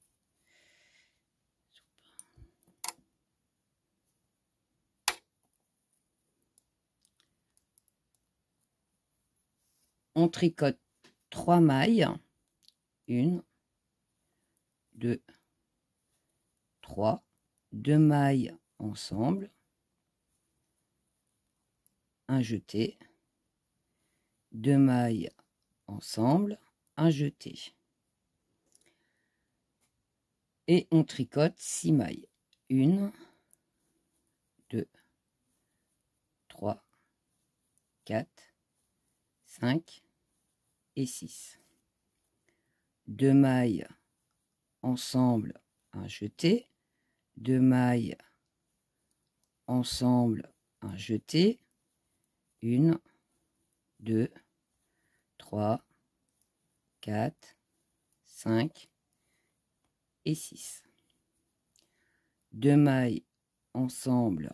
On tricote 3 mailles. 1, 2, 3. 2 mailles ensemble. Un jeté. 2 mailles ensemble. Un jeté. Et on tricote 6 mailles. 1, 2, 3, 4, 5 et 6. 2 mailles ensemble, un jeté. 2 mailles ensemble, un jeté. 1, 2, 3, 4, 5 et 6. 2 mailles ensemble,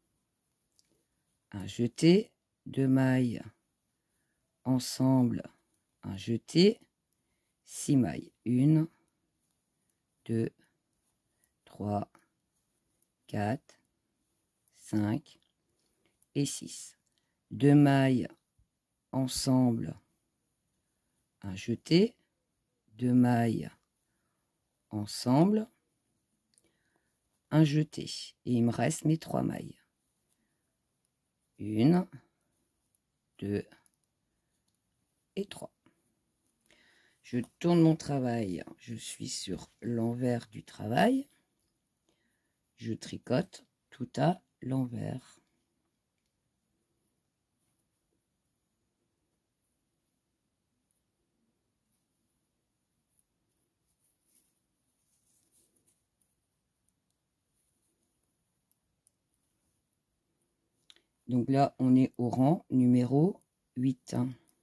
un jeté. 2 mailles ensemble, un jeté. 6 mailles. 1, 2, 3, 4, 5 et 6. 2 mailles ensemble, un jeté. 2 mailles ensemble, un jeté. Et il me reste mes 3 mailles. 1, 2 et 3. Je tourne mon travail, je suis sur l'envers du travail. Je tricote tout à l'envers. Donc là, on est au rang numéro 8.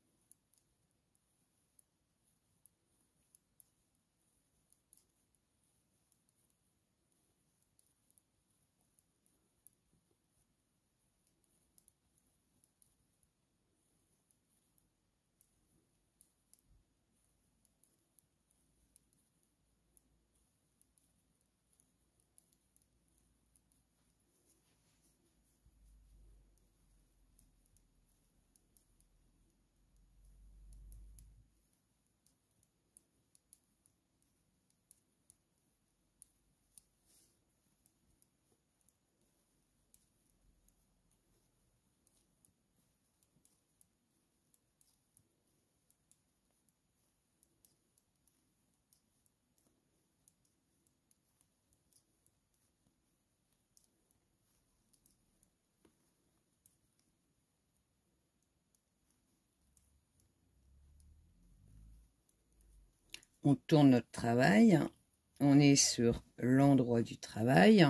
On tourne notre travail. On est sur l'endroit du travail.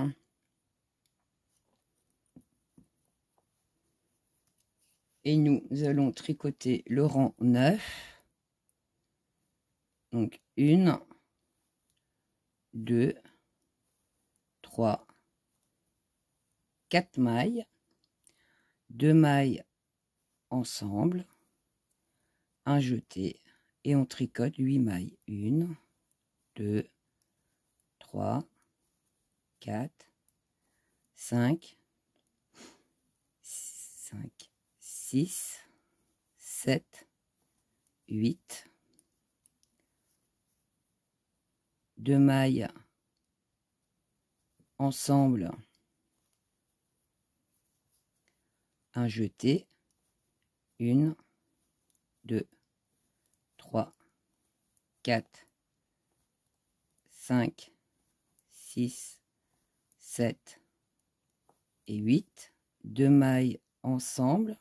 Et nous allons tricoter le rang 9. Donc 1, 2, 3, 4 mailles. 2 mailles ensemble. Un jeté. Et on tricote 8 mailles. 1, 2, 3, 4, 5, 6, 7, 8. 2 mailles ensemble, un jeté. 1, 2, 3, 4, 5, 6, 7 et 8. 2 mailles ensemble,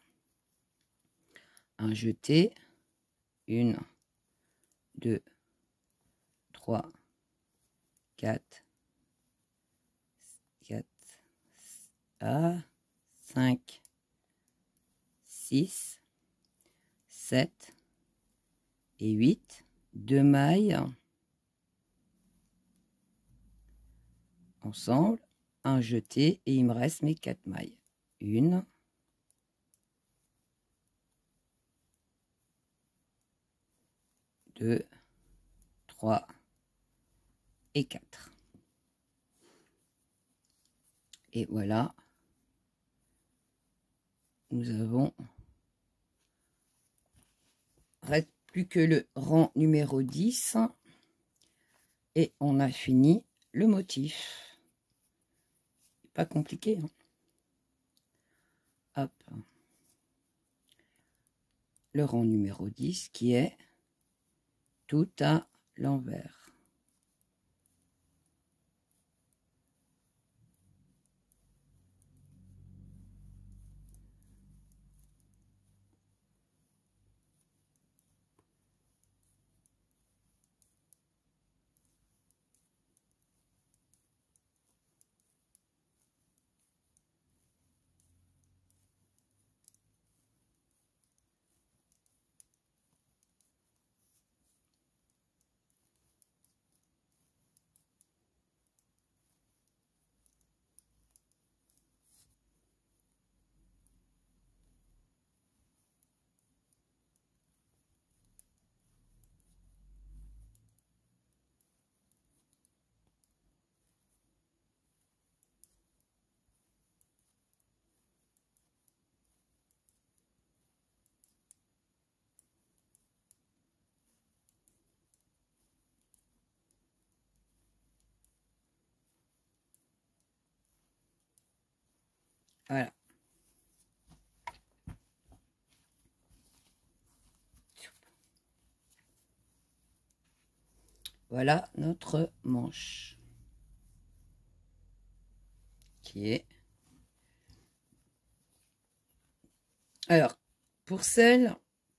un jeté. 1, 2, 3, 4, à 5, 6, 7 et 8, 2 mailles ensemble, un jeté et il me reste mes 4 mailles. 1, 2, 3 et 4. Et voilà, nous avons, reste plus que le rang numéro 10 et on a fini le motif. Pas compliqué, hein. Hop, le rang numéro 10 qui est tout à l'envers. Voilà. Voilà notre manche qui est... Alors, pour celles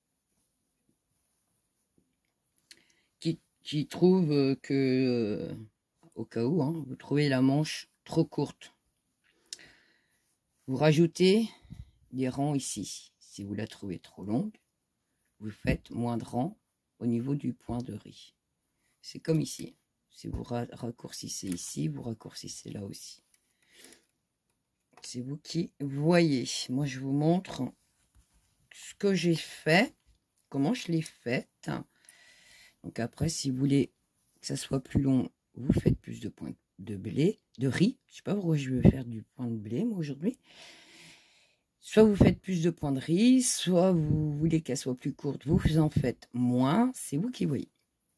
qui trouvent que, au cas où, hein, vous trouvez la manche trop courte, vous rajoutez des rangs ici. Si vous la trouvez trop longue, vous faites moins de rangs au niveau du point de riz. C'est comme ici. Si vous raccourcissez ici, vous raccourcissez là aussi. C'est vous qui voyez. Moi, je vous montre ce que j'ai fait, comment je l'ai faite. Donc après, si vous voulez que ça soit plus long, vous faites plus de points de blé, de riz. Je sais pas pourquoi je veux faire du point de blé, moi, aujourd'hui. Soit vous faites plus de points de riz, soit vous voulez qu'elle soit plus courte, vous en faites moins. C'est vous qui voyez.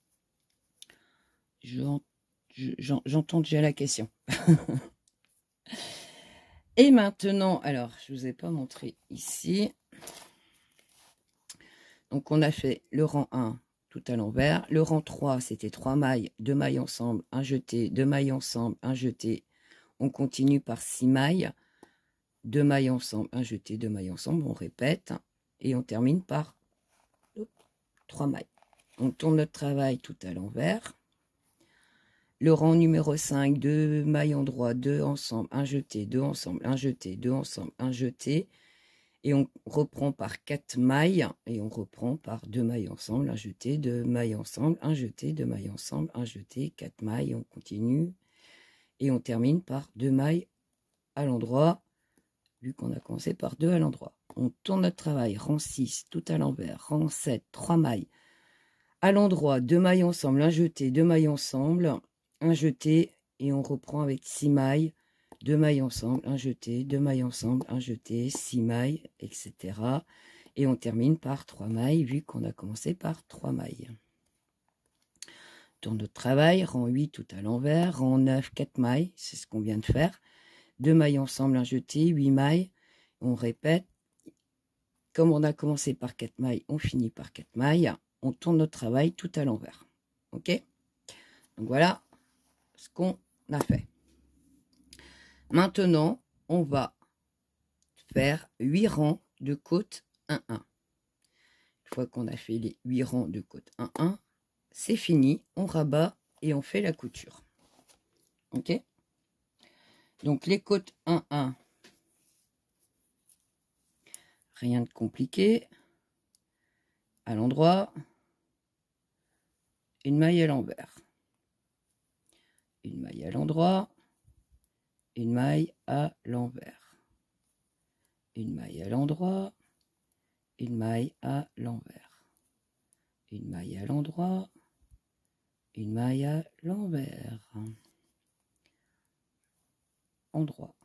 J'entends déjà la question. Et maintenant, alors, je ne vous ai pas montré ici. Donc, on a fait le rang 1 tout à l'envers. Le rang 3, c'était 3 mailles, 2 mailles ensemble, un jeté, 2 mailles ensemble, un jeté. On continue par 6 mailles, 2 mailles ensemble, un jeté, 2 mailles ensemble. On répète et on termine par 3 mailles. On tourne notre travail tout à l'envers. Le rang numéro 5, 2 mailles endroit, 2 ensemble, un jeté, 2 ensemble, un jeté, 2 ensemble, un jeté. Et on reprend par 4 mailles et on reprend par 2 mailles ensemble, un jeté, 2 mailles ensemble, un jeté, 2 mailles ensemble, un jeté, 4 mailles, on continue. Et on termine par 2 mailles à l'endroit, vu qu'on a commencé par 2 à l'endroit. On tourne notre travail, rang 6, tout à l'envers, rang 7, 3 mailles. À l'endroit, 2 mailles ensemble, un jeté, 2 mailles ensemble, un jeté, et on reprend avec 6 mailles, 2 mailles ensemble, un jeté, 2 mailles ensemble, un jeté, 6 mailles, etc. Et on termine par 3 mailles, vu qu'on a commencé par 3 mailles. Tourne notre travail, rang 8 tout à l'envers, rang 9, 4 mailles, c'est ce qu'on vient de faire. 2 mailles ensemble, un jeté, 8 mailles, on répète. Comme on a commencé par 4 mailles, on finit par 4 mailles. On tourne notre travail tout à l'envers. Ok? Donc voilà ce qu'on a fait. Maintenant, on va faire 8 rangs de côte 1-1. Une fois qu'on a fait les 8 rangs de côte 1-1, c'est fini. On rabat et on fait la couture. Ok? Donc les côtes 1-1, Rien de compliqué. À l'endroit, une maille à l'envers. Une maille à l'endroit, une maille à l'envers. Une maille à l'endroit, une maille à l'envers. Une maille à l'endroit, une maille à l'envers. Endroit.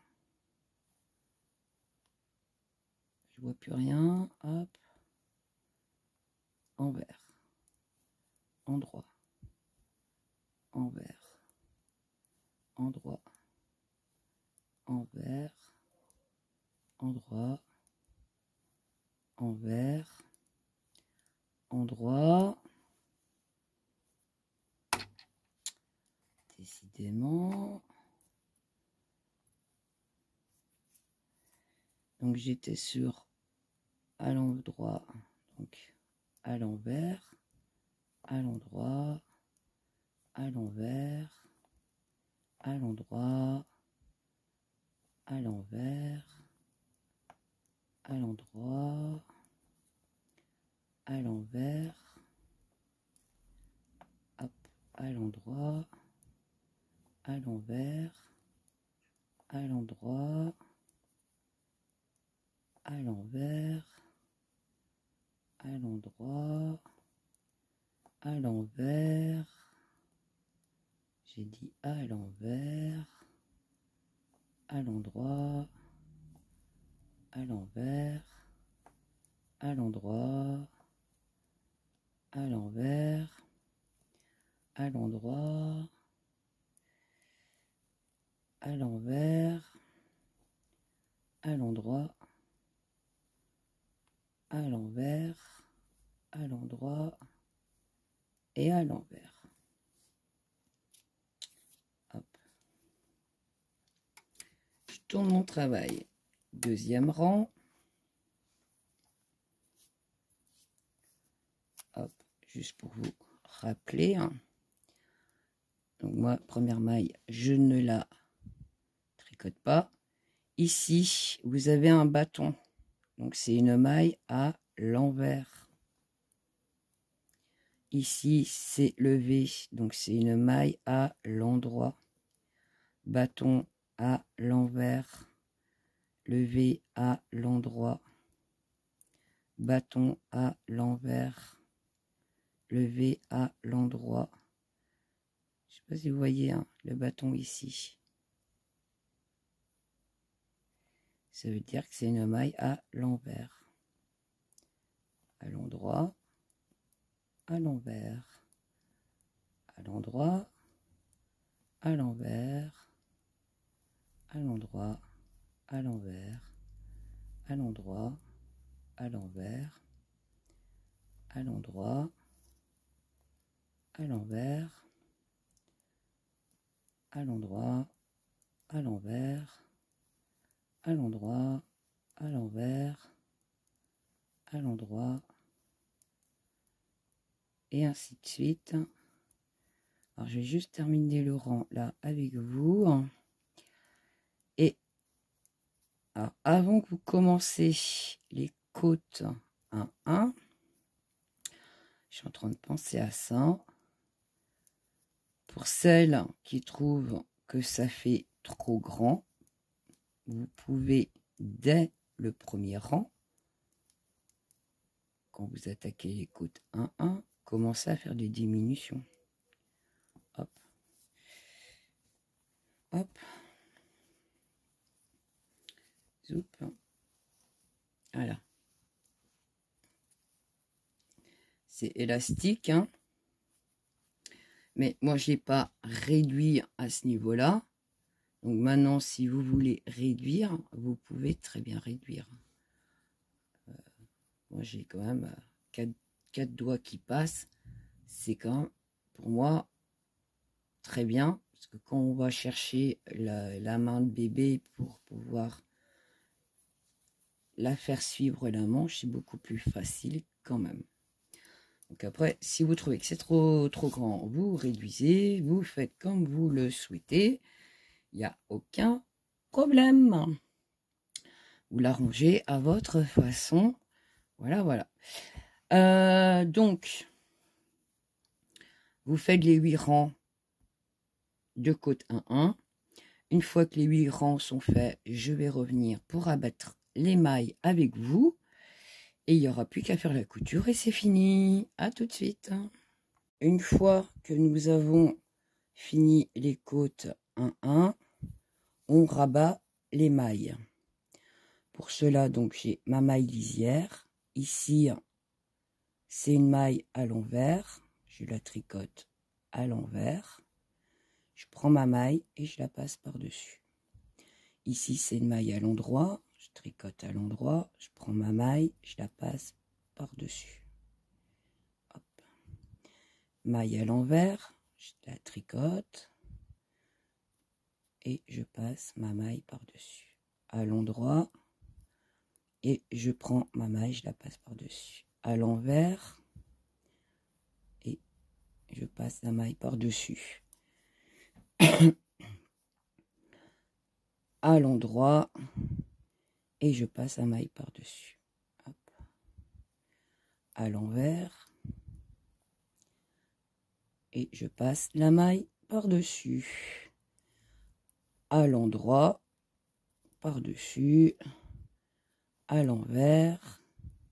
Je vois plus rien. Hop. Envers. Endroit. Envers. Endroit. Envers. Endroit. Envers. Endroit. Décidément. Donc j'étais sur à l'endroit, donc à l'envers, à l'endroit, à l'envers, à l'endroit, à l'envers, à l'endroit, à l'envers, hop, à l'endroit, à l'envers, à l'endroit, à l'envers, à l'endroit, à l'envers, j'ai dit à l'envers, à l'endroit, à l'envers, à l'endroit, à l'envers, à l'endroit, à l'envers, à l'endroit, à l'envers, à l'endroit et à l'envers. Hop. Je tourne mon travail. Deuxième rang. Hop, juste pour vous rappeler. Donc moi, première maille, je ne la tricote pas. Ici, vous avez un bâton. Donc c'est une maille à l'envers. Ici, c'est le V, donc c'est une maille à l'endroit. Bâton à l'envers. Le V à l'endroit. Bâton à l'envers. Le V à l'endroit. Je ne sais pas si vous voyez le bâton ici. Ça veut dire que c'est une maille à l'envers. À l'endroit. À l'envers. À l'endroit. À l'envers. À l'endroit. À l'envers. À l'endroit. À l'envers. À l'endroit. À l'envers. À l'endroit. À l'envers. À l'endroit. À l'envers. À l'endroit. Et ainsi de suite. Alors, je vais juste terminer le rang là avec vous. Et alors, avant que vous commenciez les côtes 1-1, je suis en train de penser à ça. Pour celles qui trouvent que ça fait trop grand, vous pouvez, dès le premier rang, quand vous attaquez les côtes 1-1, commencer à faire des diminutions. Hop. Hop. Zoup. Voilà. C'est élastique, hein. Mais moi, je n'ai pas réduit à ce niveau-là. Donc maintenant, si vous voulez réduire, vous pouvez très bien réduire. Moi, j'ai quand même 4 doigts qui passent. C'est quand même, pour moi, très bien. Parce que quand on va chercher la main de bébé pour pouvoir la faire suivre la manche, c'est beaucoup plus facile quand même. Donc après, si vous trouvez que c'est trop grand, vous réduisez, vous faites comme vous le souhaitez. Il n'y a aucun problème. Vous l'arrangez à votre façon. Voilà, voilà. Donc, vous faites les 8 rangs de côte 1-1. Une fois que les 8 rangs sont faits, je vais revenir pour abattre les mailles avec vous. Et il n'y aura plus qu'à faire la couture et c'est fini. À tout de suite. Une fois que nous avons fini les côtes 1-1, on rabat les mailles. Pour cela, donc, j'ai ma maille lisière. Ici, c'est une maille à l'envers. Je la tricote à l'envers. Je prends ma maille et je la passe par-dessus. Ici, c'est une maille à l'endroit. Je tricote à l'endroit. Je prends ma maille, je la passe par-dessus. Maille à l'envers, je la tricote. Et je passe ma maille par-dessus. À l'endroit. Et je prends ma maille, je la passe par-dessus. À l'envers. Et je passe la maille par-dessus. À l'endroit. Et je passe la maille par-dessus. À l'envers. Et je passe la maille par-dessus. À l'endroit. Par-dessus. À l'envers.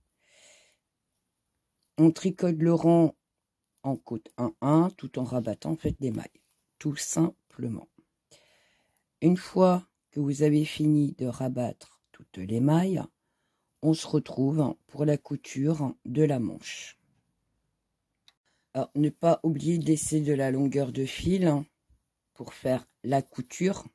On tricote le rang en côte 1-1 tout en rabattant en fait des mailles. Tout simplement. Une fois que vous avez fini de rabattre toutes les mailles, on se retrouve pour la couture de la manche. Alors, ne pas oublier de laisser de la longueur de fil pour faire la couture.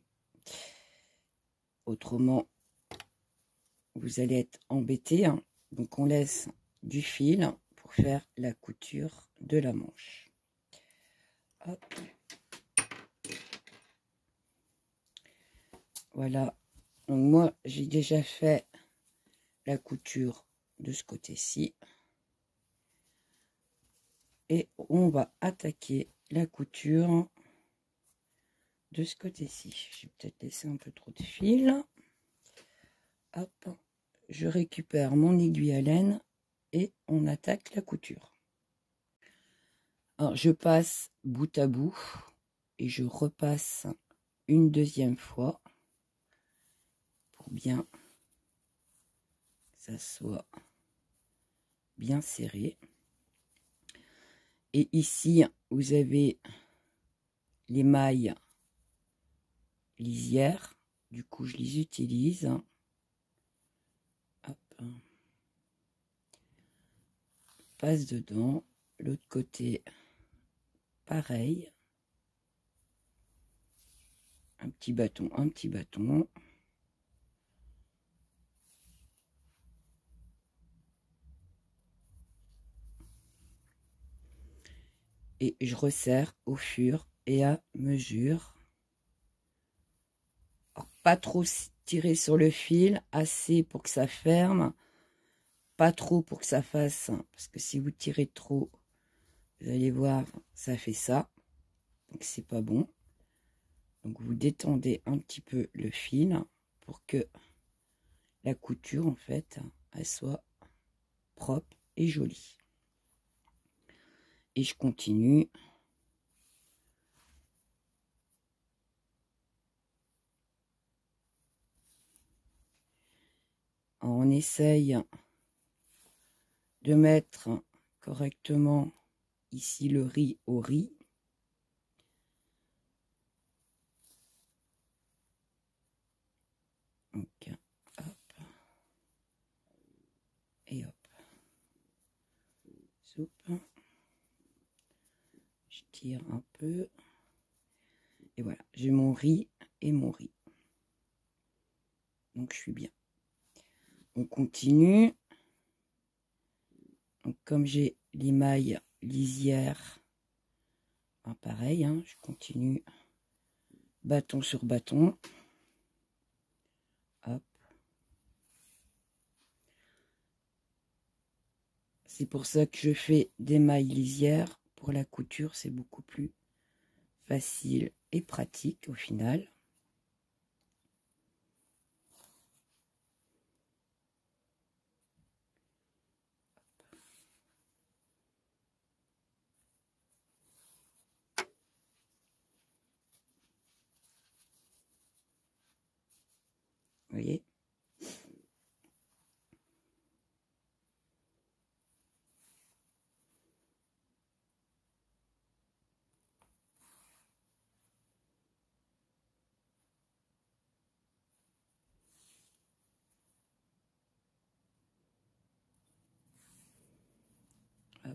Autrement, vous allez être embêté. Donc, on laisse du fil pour faire la couture de la manche. Hop. Voilà. Donc, moi, j'ai déjà fait la couture de ce côté-ci. Et on va attaquer la couture de ce côté-ci. J'ai peut-être laissé un peu trop de fil. Hop, je récupère mon aiguille à laine et on attaque la couture. Alors, je passe bout à bout et je repasse une deuxième fois pour bien que ça soit bien serré. Et ici, vous avez les mailles lisières. Du coup, je les utilise. Hop. Passe dedans. L'autre côté, pareil. Un petit bâton, un petit bâton. Et je resserre au fur et à mesure. Alors, pas trop tirer sur le fil, assez pour que ça ferme, pas trop pour que ça fasse, parce que si vous tirez trop, vous allez voir, ça fait ça, donc c'est pas bon. Donc vous détendez un petit peu le fil pour que la couture, en fait, elle soit propre et jolie. Et je continue. On essaye de mettre correctement ici le riz au riz. Donc, hop. Et hop. Soupe. Je tire un peu. Et voilà, j'ai mon riz et mon riz. Donc, je suis bien. On continue. Donc, comme j'ai les mailles lisières, ben pareil, je continue bâton sur bâton. Hop. C'est pour ça que je fais des mailles lisières. Pour la couture, c'est beaucoup plus facile et pratique au final. Vous voyez? Hop.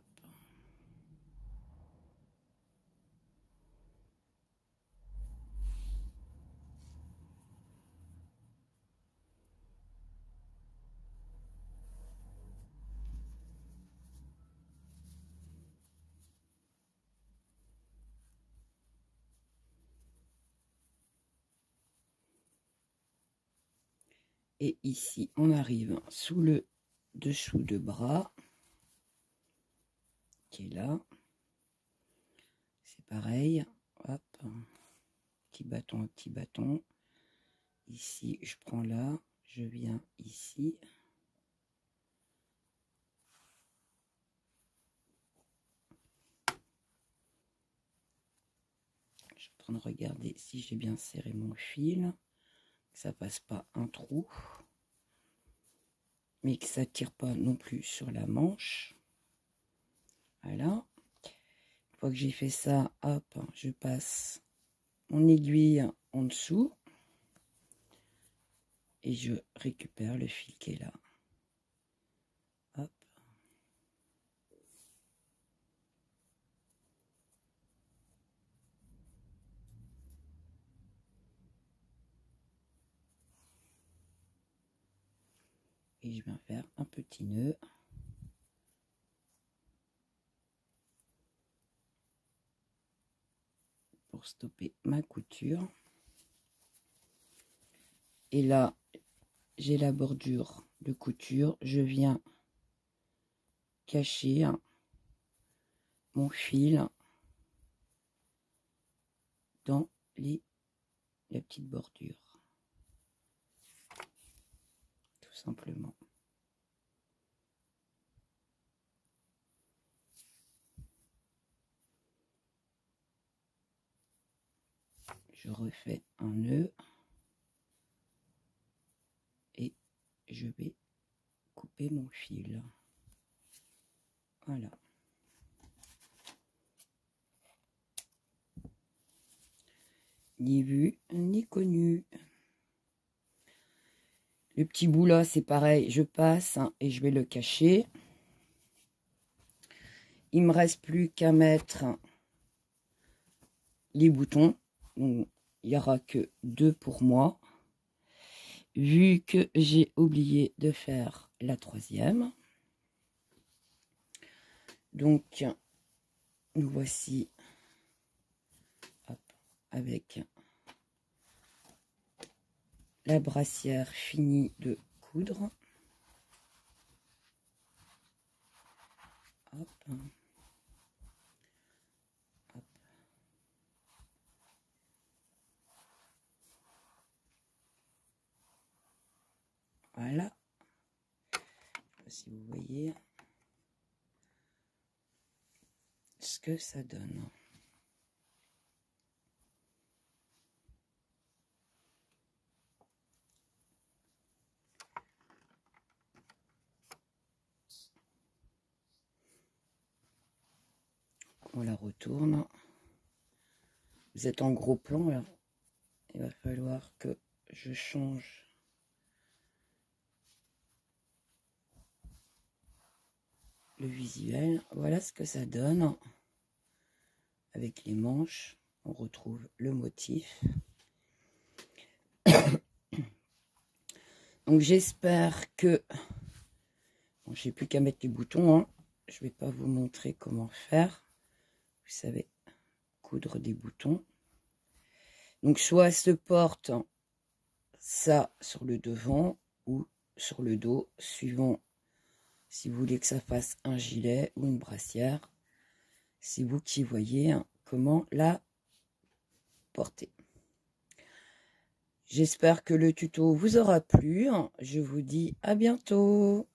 Et ici, on arrive sous le dessous de bras, qui est là. C'est pareil. Hop. Petit bâton, petit bâton. Ici, je prends là. Je viens ici. Je suis en train de regarder si j'ai bien serré mon fil. Que ça passe pas un trou. Mais que ça tire pas non plus sur la manche. Voilà. Une fois que j'ai fait ça, hop, je passe mon aiguille en dessous. Et je récupère le fil qui est là. Hop. Et je viens faire un petit nœud. Pour stopper ma couture. Et là, j'ai la bordure de couture. Je viens cacher mon fil dans la petite bordure. Tout simplement. Je refais un nœud. Et je vais couper mon fil. Voilà. Ni vu, ni connu. Le petit bout là, c'est pareil. Je passe et je vais le cacher. Il me reste plus qu'à mettre les boutons. Donc, il n'y aura que 2 pour moi. Vu que j'ai oublié de faire la 3e. Donc, nous voici hop, avec la brassière finie de coudre. Hop. Hop. Voilà. Je sais pas si vous voyez ce que ça donne. On la retourne. Vous êtes en gros plan là. Il va falloir que je change le visuel. Voilà ce que ça donne. Avec les manches, on retrouve le motif. Donc j'espère que... Bon, j'ai plus qu'à mettre les boutons. Hein. Je vais pas vous montrer comment faire. Vous savez, coudre des boutons. Donc soit se porte ça sur le devant ou sur le dos, suivant si vous voulez que ça fasse un gilet ou une brassière. C'est vous qui voyez comment la porter. J'espère que le tuto vous aura plu. Je vous dis à bientôt.